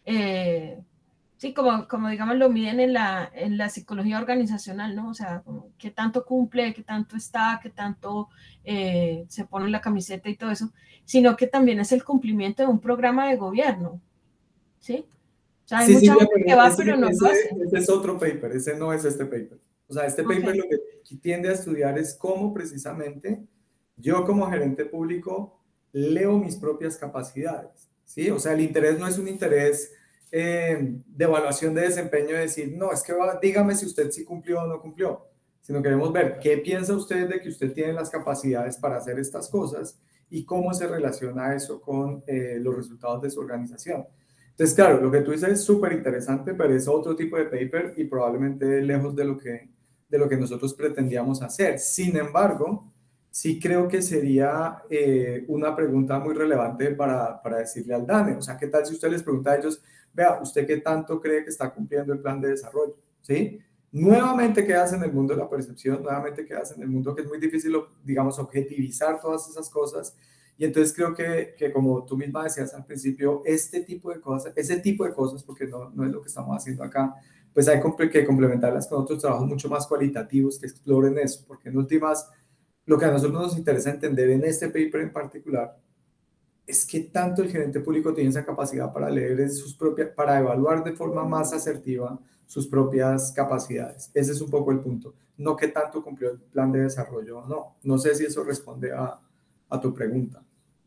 Eh, Sí, como, como digamos lo miden en la, en la psicología organizacional, ¿no? O sea, como qué tanto cumple, qué tanto está, qué tanto eh, se pone la camiseta y todo eso, sino que también es el cumplimiento de un programa de gobierno, ¿sí? O sea, hay Sí, mucha Silvia, gente pero que va, ese, pero no ese, lo hace. ese es otro paper, ese no es este paper. O sea, este paper Okay. lo que tiende a estudiar es cómo precisamente yo como gerente público leo mis propias capacidades, ¿sí? O sea, el interés no es un interés eh, de evaluación de desempeño, de decir, no, es que va, dígame si usted sí cumplió o no cumplió, sino queremos ver qué piensa usted de que usted tiene las capacidades para hacer estas cosas y cómo se relaciona eso con eh, los resultados de su organización. Entonces, claro, lo que tú dices es súper interesante, pero es otro tipo de paper y probablemente lejos de lo que, de lo que nosotros pretendíamos hacer. Sin embargo, sí creo que sería eh, una pregunta muy relevante para, para decirle al DANE. O sea, ¿qué tal si usted les pregunta a ellos, vea, ¿usted qué tanto cree que está cumpliendo el plan de desarrollo? ¿Sí? Nuevamente quedas en el mundo de la percepción, nuevamente quedas en el mundo que es muy difícil, digamos, objetivizar todas esas cosas. Y entonces creo que, que como tú misma decías al principio, este tipo de cosas, ese tipo de cosas, porque no, no es lo que estamos haciendo acá, pues hay que complementarlas con otros trabajos mucho más cualitativos que exploren eso, porque en últimas, lo que a nosotros nos interesa entender en este paper en particular es que tanto el gerente público tiene esa capacidad para leer sus propias, para evaluar de forma más asertiva sus propias capacidades. Ese es un poco el punto. No que tanto cumplió el plan de desarrollo o no. No sé si eso responde a, a tu pregunta.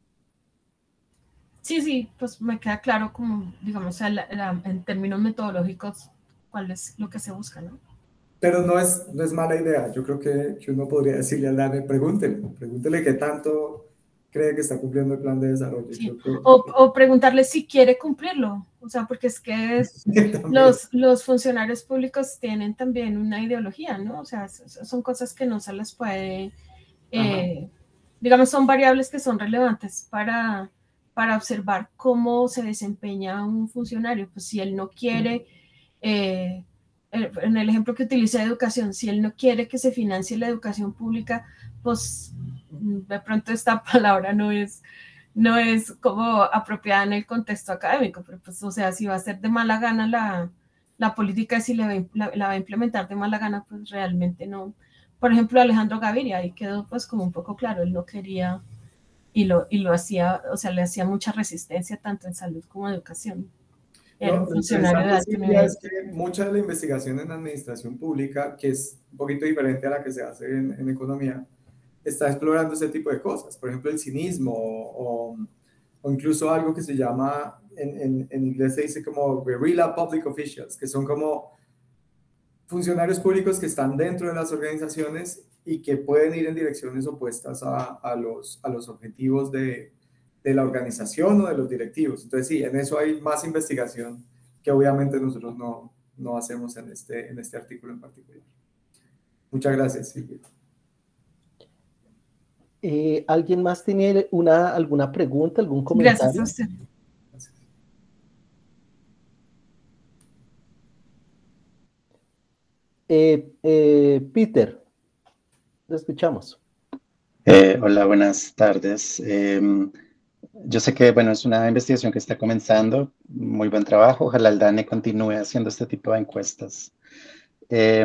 Sí, sí, pues me queda claro como, digamos, la, la, en términos metodológicos, cuál es lo que se busca, ¿no? Pero no es, no es mala idea. Yo creo que, que uno podría decirle al DANE, pregúntele, pregúntele qué tanto cree que está cumpliendo el plan de desarrollo. Sí. Creo que... o, o preguntarle si quiere cumplirlo, o sea, porque es que es, los, los funcionarios públicos tienen también una ideología, ¿no? O sea, son cosas que no se les puede, eh, digamos, son variables que son relevantes para, para observar cómo se desempeña un funcionario. Pues si él no quiere, eh, en el ejemplo que utilicé de educación, si él no quiere que se financie la educación pública, pues de pronto esta palabra no es, no es como apropiada en el contexto académico, pero pues, o sea, si va a ser de mala gana la, la política, si la, la, la va a implementar de mala gana, pues realmente no. Por ejemplo, Alejandro Gaviria, ahí quedó pues como un poco claro, él no quería y lo, y lo hacía, o sea, le hacía mucha resistencia tanto en salud como en educación. Era No, un funcionario de alto nivel. Es que nivel. mucha de la investigación en administración pública, que es un poquito diferente a la que se hace en, en economía, está explorando ese tipo de cosas. Por ejemplo, el cinismo o, o incluso algo que se llama, en, en, en inglés se dice como guerrilla public officials, que son como funcionarios públicos que están dentro de las organizaciones y que pueden ir en direcciones opuestas a, a, los, a los objetivos de, de la organización o de los directivos. Entonces, sí, en eso hay más investigación que obviamente nosotros no, no hacemos en este, en este artículo en particular. Muchas gracias, Silvia. Eh, ¿Alguien más tiene una, alguna pregunta, algún comentario? Gracias a usted. Gracias. Eh, eh, Peter, te escuchamos. Eh, hola, buenas tardes. Eh, yo sé que, bueno, es una investigación que está comenzando, muy buen trabajo, ojalá el DANE continúe haciendo este tipo de encuestas. Eh,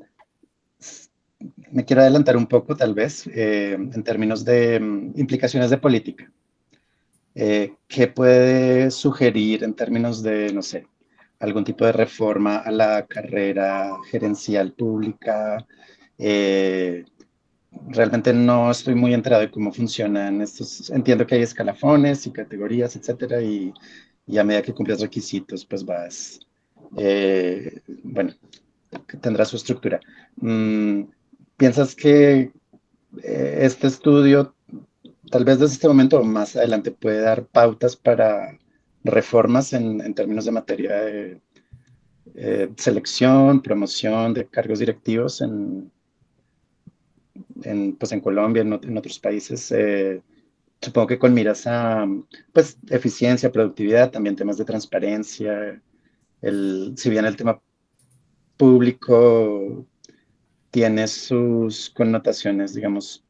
me quiero adelantar un poco, tal vez, eh, en términos de um, implicaciones de política. Eh, ¿Qué puede sugerir en términos de, no sé, algún tipo de reforma a la carrera gerencial pública? Eh, realmente no estoy muy enterado de cómo funcionan estos. Entiendo que hay escalafones y categorías, etcétera, y, y a medida que cumples requisitos, pues vas, eh, bueno, tendrá su estructura. Mm, ¿Piensas que eh, este estudio, tal vez desde este momento o más adelante, puede dar pautas para reformas en, en términos de materia de eh, selección, promoción de cargos directivos en, en, pues en Colombia, en, en otros países? Eh, supongo que con miras a pues, eficiencia, productividad, también temas de transparencia. El, si bien el tema público tiene sus connotaciones, digamos,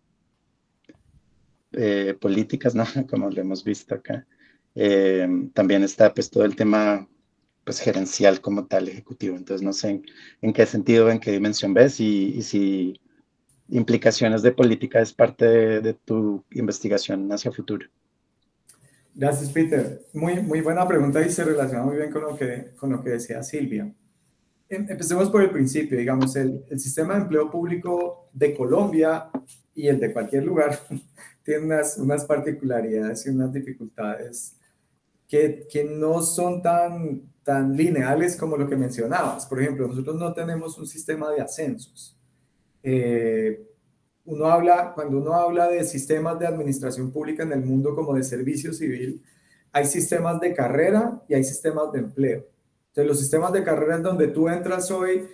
eh, políticas, ¿no? Como lo hemos visto acá. Eh, también está pues todo el tema pues gerencial como tal, ejecutivo. Entonces no sé en, en qué sentido, en qué dimensión ves y, y si implicaciones de política es parte de, de tu investigación hacia futuro. Gracias, Peter. Muy, muy buena pregunta y se relaciona muy bien con lo que, con lo que decía Silvia. Empecemos por el principio, digamos, el, el sistema de empleo público de Colombia y el de cualquier lugar tiene unas, unas particularidades y unas dificultades que, que no son tan, tan lineales como lo que mencionabas. Por ejemplo, nosotros no tenemos un sistema de ascensos. Eh, uno habla, cuando uno habla de sistemas de administración pública en el mundo como de servicio civil, hay sistemas de carrera y hay sistemas de empleo. Entonces, los sistemas de carrera es donde tú entras hoy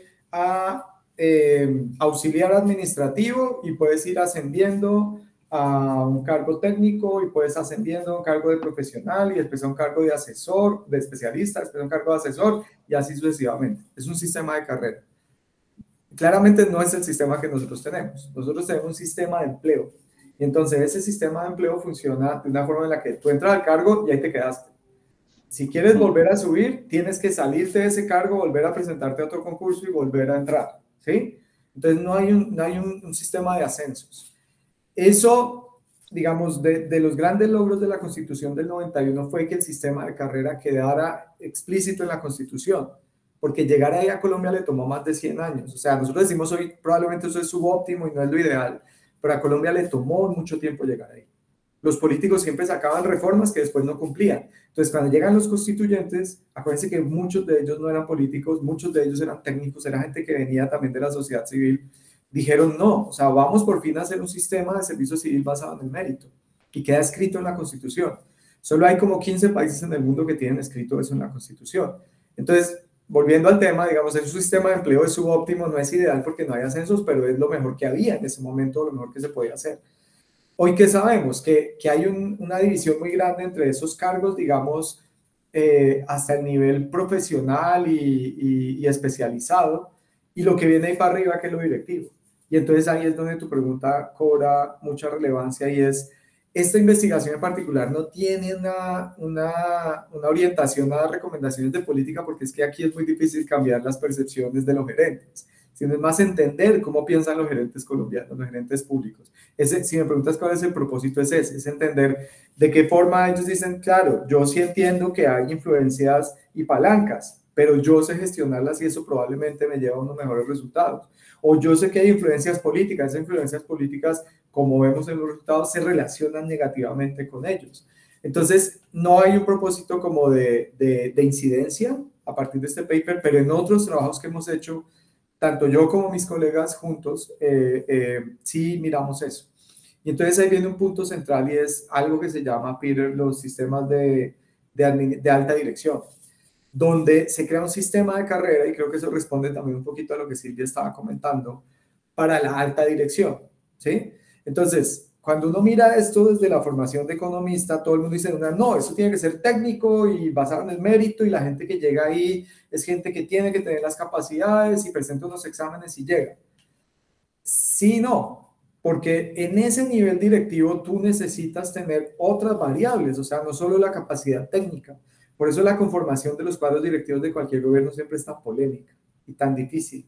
a eh, auxiliar administrativo y puedes ir ascendiendo a un cargo técnico y puedes ascendiendo a un cargo de profesional y después a un cargo de asesor, de especialista, después a un cargo de asesor y así sucesivamente. Es un sistema de carrera. Claramente no es el sistema que nosotros tenemos. Nosotros tenemos un sistema de empleo. Y entonces ese sistema de empleo funciona de una forma en la que tú entras al cargo y ahí te quedaste. Si quieres volver a subir, tienes que salirte de ese cargo, volver a presentarte a otro concurso y volver a entrar, ¿sí? Entonces no hay un, no hay un, un sistema de ascensos. Eso, digamos, de, de los grandes logros de la Constitución del noventa y uno fue que el sistema de carrera quedara explícito en la Constitución, porque llegar ahí a Colombia le tomó más de cien años. O sea, nosotros decimos hoy probablemente eso es subóptimo y no es lo ideal, pero a Colombia le tomó mucho tiempo llegar ahí. Los políticos siempre sacaban reformas que después no cumplían. Entonces, cuando llegan los constituyentes, acuérdense que muchos de ellos no eran políticos, muchos de ellos eran técnicos, era gente que venía también de la sociedad civil. Dijeron no, o sea, vamos por fin a hacer un sistema de servicio civil basado en el mérito y queda escrito en la Constitución. Solo hay como quince países en el mundo que tienen escrito eso en la Constitución. Entonces, volviendo al tema, digamos, el sistema de empleo es subóptimo, no es ideal porque no hay ascensos, pero es lo mejor que había en ese momento, lo mejor que se podía hacer. Hoy, ¿qué sabemos? Que, que hay un, una división muy grande entre esos cargos, digamos, eh, hasta el nivel profesional y, y, y especializado, y lo que viene ahí para arriba, que es lo directivo. Y entonces ahí es donde tu pregunta cobra mucha relevancia y es, esta investigación en particular no tiene una, una, una orientación a recomendaciones de política, porque es que aquí es muy difícil cambiar las percepciones de los gerentes, sino es más entender cómo piensan los gerentes colombianos, los gerentes públicos. Ese, si me preguntas cuál es el propósito, es ese, es entender de qué forma ellos dicen, claro, yo sí entiendo que hay influencias y palancas, pero yo sé gestionarlas y eso probablemente me lleva a unos mejores resultados. O yo sé que hay influencias políticas, esas influencias políticas, como vemos en los resultados, se relacionan negativamente con ellos. Entonces, no hay un propósito como de, de, de incidencia a partir de este paper, pero en otros trabajos que hemos hecho, tanto yo como mis colegas juntos, eh, eh, sí miramos eso. Y entonces ahí viene un punto central y es algo que se llama, Peter, los sistemas de, de, de alta dirección, donde se crea un sistema de carrera, y creo que eso responde también un poquito a lo que Silvia estaba comentando, para la alta dirección, ¿sí? Entonces, cuando uno mira esto desde la formación de economista, todo el mundo dice, no, eso tiene que ser técnico y basado en el mérito, y la gente que llega ahí es gente que tiene que tener las capacidades y presenta unos exámenes y llega. Sí, no. porque en ese nivel directivo tú necesitas tener otras variables, o sea, no solo la capacidad técnica. Por eso la conformación de los cuadros directivos de cualquier gobierno siempre es tan polémica y tan difícil.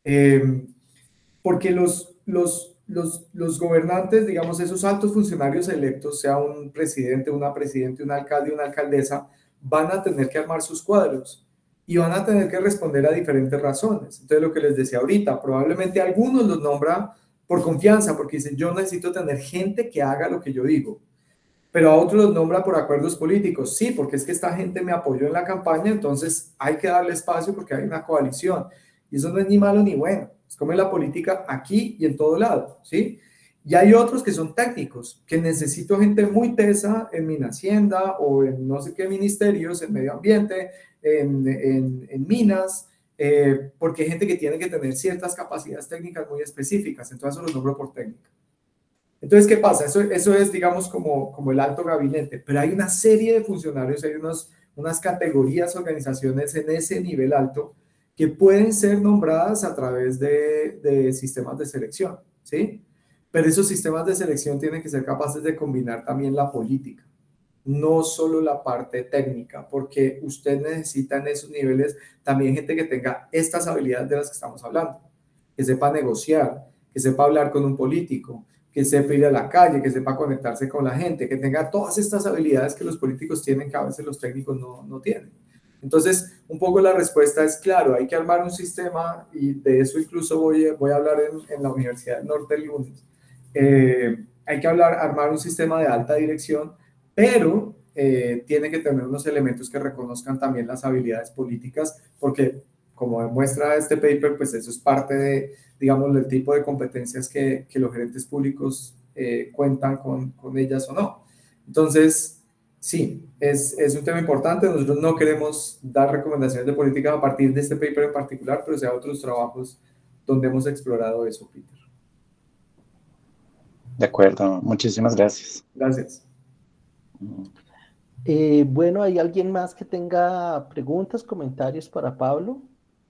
Eh, porque los, los, los, los gobernantes, digamos, esos altos funcionarios electos, sea un presidente, una presidenta, un alcalde, una alcaldesa, van a tener que armar sus cuadros y van a tener que responder a diferentes razones. Entonces, lo que les decía ahorita, probablemente algunos los nombra por confianza, porque dicen, yo necesito tener gente que haga lo que yo digo, pero a otros los nombra por acuerdos políticos. Sí, porque es que esta gente me apoyó en la campaña, entonces hay que darle espacio porque hay una coalición. Y eso no es ni malo ni bueno. Es como en la política aquí y en todo lado, ¿sí? Y hay otros que son técnicos, que necesito gente muy tesa en Minhacienda o en no sé qué ministerios, en medio ambiente, en, en, en minas, eh, porque hay gente que tiene que tener ciertas capacidades técnicas muy específicas, entonces los nombro por técnica. Entonces, ¿qué pasa? Eso, eso es, digamos, como, como el alto gabinete, pero hay una serie de funcionarios, hay unos, unas categorías, organizaciones en ese nivel alto que pueden ser nombradas a través de, de sistemas de selección, ¿sí? Pero esos sistemas de selección tienen que ser capaces de combinar también la política, no solo la parte técnica, porque usted necesita en esos niveles también gente que tenga estas habilidades de las que estamos hablando, que sepa negociar, que sepa hablar con un político, que sepa ir a la calle, que sepa conectarse con la gente, que tenga todas estas habilidades que los políticos tienen, que a veces los técnicos no, no tienen. Entonces, un poco la respuesta es, claro, hay que armar un sistema, y de eso incluso voy, voy a hablar en, en la Universidad del Norte el lunes. Eh, hay que hablar, armar un sistema de alta dirección, pero eh, tiene que tener unos elementos que reconozcan también las habilidades políticas, porque como demuestra este paper, pues eso es parte de, digamos, del tipo de competencias que, que los gerentes públicos eh, cuentan con, con ellas o no. Entonces, sí, es, es un tema importante. Nosotros no queremos dar recomendaciones de política a partir de este paper en particular, pero sea otros trabajos donde hemos explorado eso, Peter. De acuerdo, muchísimas gracias. Gracias. Eh, bueno, ¿hay alguien más que tenga preguntas, comentarios para Pablo?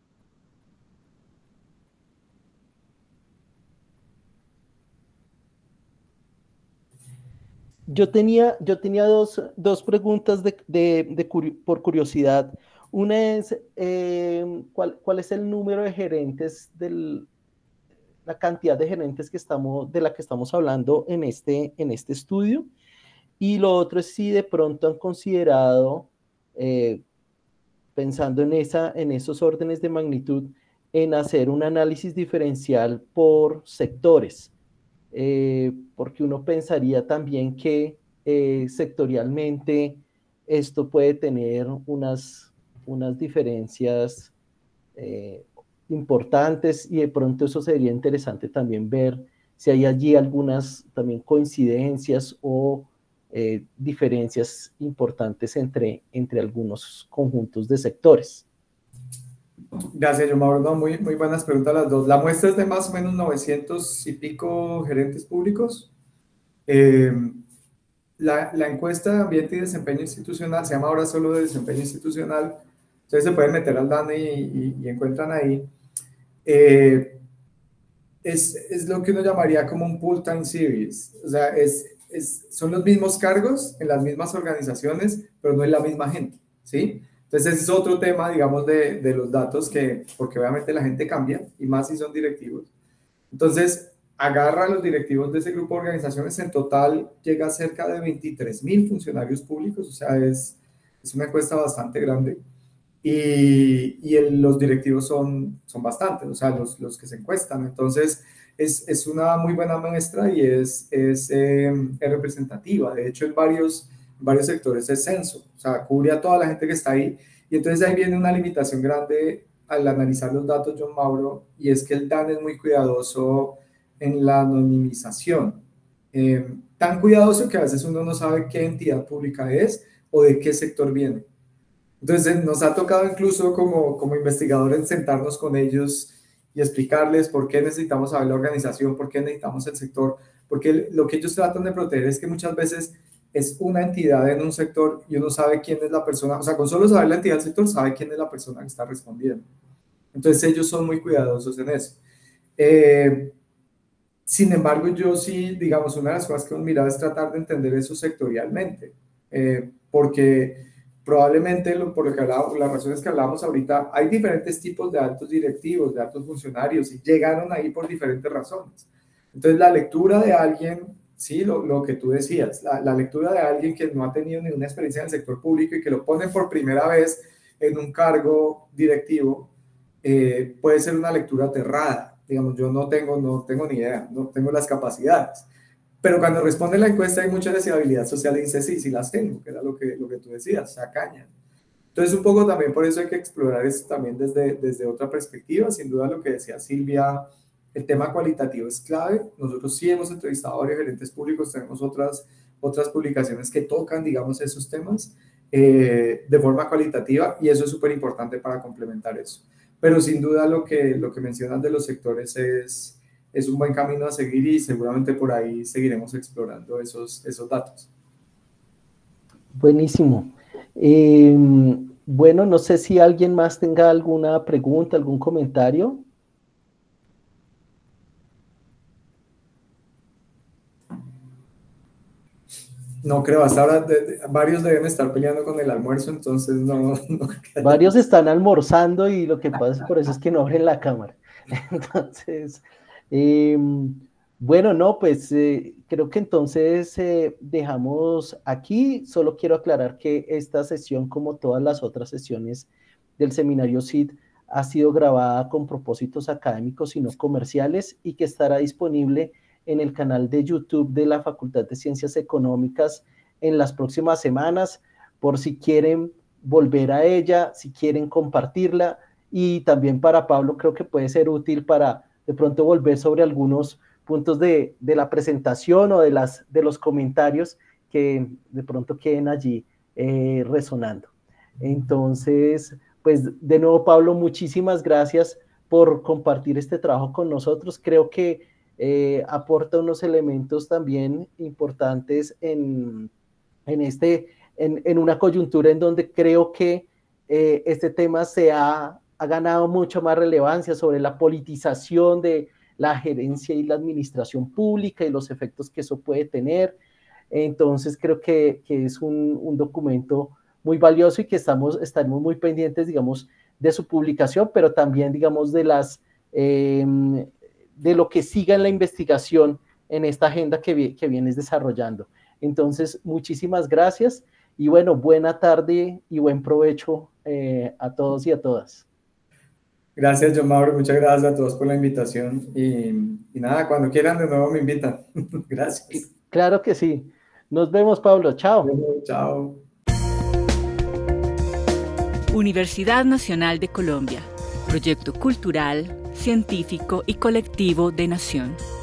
Yo tenía, yo tenía dos, dos preguntas de, de, de curi por curiosidad. Una es, eh, ¿cuál, ¿cuál es el número de gerentes, del, la cantidad de gerentes que estamos, de la que estamos hablando en este, en este estudio? Y lo otro es si de pronto han considerado, eh, pensando en, esa, en esos órdenes de magnitud, en hacer un análisis diferencial por sectores. Eh, porque uno pensaría también que eh, sectorialmente esto puede tener unas, unas diferencias eh, importantes, y de pronto eso sería interesante también ver si hay allí algunas también coincidencias o eh, diferencias importantes entre, entre algunos conjuntos de sectores. Gracias, yo Mauro. No, muy, muy buenas preguntas las dos. La muestra es de más o menos novecientos y pico gerentes públicos. Eh, la, la encuesta de ambiente y desempeño institucional se llama ahora solo de desempeño institucional. Entonces se pueden meter al D A N E y, y, y encuentran ahí. Eh, es, es lo que uno llamaría como un pool time series. O sea, es, es, son los mismos cargos en las mismas organizaciones, pero no es la misma gente, ¿sí? Entonces, ese es otro tema, digamos, de, de los datos, que, porque obviamente la gente cambia, y más si son directivos. Entonces, agarra a los directivos de ese grupo de organizaciones, en total llega a cerca de veintitrés mil funcionarios públicos, o sea, es, es una encuesta bastante grande. Y, y el, los directivos son, son bastantes, o sea, los, los que se encuestan. Entonces, es, es una muy buena muestra y es, es, eh, es representativa. De hecho, en varios... varios sectores es censo, o sea, cubre a toda la gente que está ahí, y entonces ahí viene una limitación grande al analizar los datos, John Mauro, y es que el D A N E es muy cuidadoso en la anonimización, eh, tan cuidadoso que a veces uno no sabe qué entidad pública es o de qué sector viene. Entonces nos ha tocado incluso como, como investigadores sentarnos con ellos y explicarles por qué necesitamos saber la organización, por qué necesitamos el sector, porque lo que ellos tratan de proteger es que muchas veces es una entidad en un sector y uno sabe quién es la persona, o sea, con solo saber la entidad del sector, sabe quién es la persona que está respondiendo. Entonces ellos son muy cuidadosos en eso. Eh, Sin embargo, yo sí, digamos, una de las cosas que hemos mirado es tratar de entender eso sectorialmente, eh, porque probablemente, lo, por lo que hablamos, las razones que hablamos ahorita, hay diferentes tipos de altos directivos, de altos funcionarios, y llegaron ahí por diferentes razones. Entonces, la lectura de alguien, sí, lo, lo que tú decías, la, la lectura de alguien que no ha tenido ninguna experiencia en el sector público y que lo pone por primera vez en un cargo directivo, eh, puede ser una lectura aterrada. Digamos, yo no tengo, no tengo ni idea, no tengo las capacidades. Pero cuando responde la encuesta hay mucha deshabilidad social y dice, sí, sí las tengo, que era lo que, lo que tú decías, se acañan. Entonces, un poco también por eso hay que explorar esto también desde, desde otra perspectiva. Sin duda lo que decía Silvia, el tema cualitativo es clave. Nosotros sí hemos entrevistado a varios gerentes públicos, tenemos otras, otras publicaciones que tocan, digamos, esos temas eh, de forma cualitativa, y eso es súper importante para complementar eso. Pero sin duda lo que, lo que mencionan de los sectores es, es un buen camino a seguir, y seguramente por ahí seguiremos explorando esos, esos datos. Buenísimo. Eh, bueno, no sé si alguien más tenga alguna pregunta, algún comentario. No creo, hasta ahora de, de, varios deben estar peleando con el almuerzo, entonces no, no. Varios están almorzando y lo que pasa es por eso es que no abren la cámara. Entonces, eh, bueno, no, pues eh, creo que entonces eh, dejamos aquí. Solo quiero aclarar que esta sesión, como todas las otras sesiones del seminario S I D, ha sido grabada con propósitos académicos y no comerciales, y que estará disponible en el canal de YouTube de la Facultad de Ciencias Económicas en las próximas semanas, por si quieren volver a ella, si quieren compartirla, y también para Pablo creo que puede ser útil para de pronto volver sobre algunos puntos de, de la presentación o de, las, de los comentarios que de pronto queden allí eh, resonando. Entonces, pues de nuevo, Pablo, muchísimas gracias por compartir este trabajo con nosotros. Creo que Eh, aporta unos elementos también importantes en, en, este, en, en una coyuntura en donde creo que eh, este tema se ha, ha ganado mucho más relevancia sobre la politización de la gerencia y la administración pública y los efectos que eso puede tener. Entonces creo que, que es un, un documento muy valioso y que estamos, estaremos muy pendientes, digamos, de su publicación, pero también, digamos, de las... Eh, de lo que siga en la investigación en esta agenda que, que vienes desarrollando. Entonces, muchísimas gracias y bueno, buena tarde y buen provecho eh, a todos y a todas. Gracias, John Mauro, muchas gracias a todos por la invitación y, y nada, cuando quieran de nuevo me invitan. Gracias. Claro que sí. Nos vemos, Pablo. Chao. Chao. Universidad Nacional de Colombia, proyecto cultural, científico y colectivo de Nación.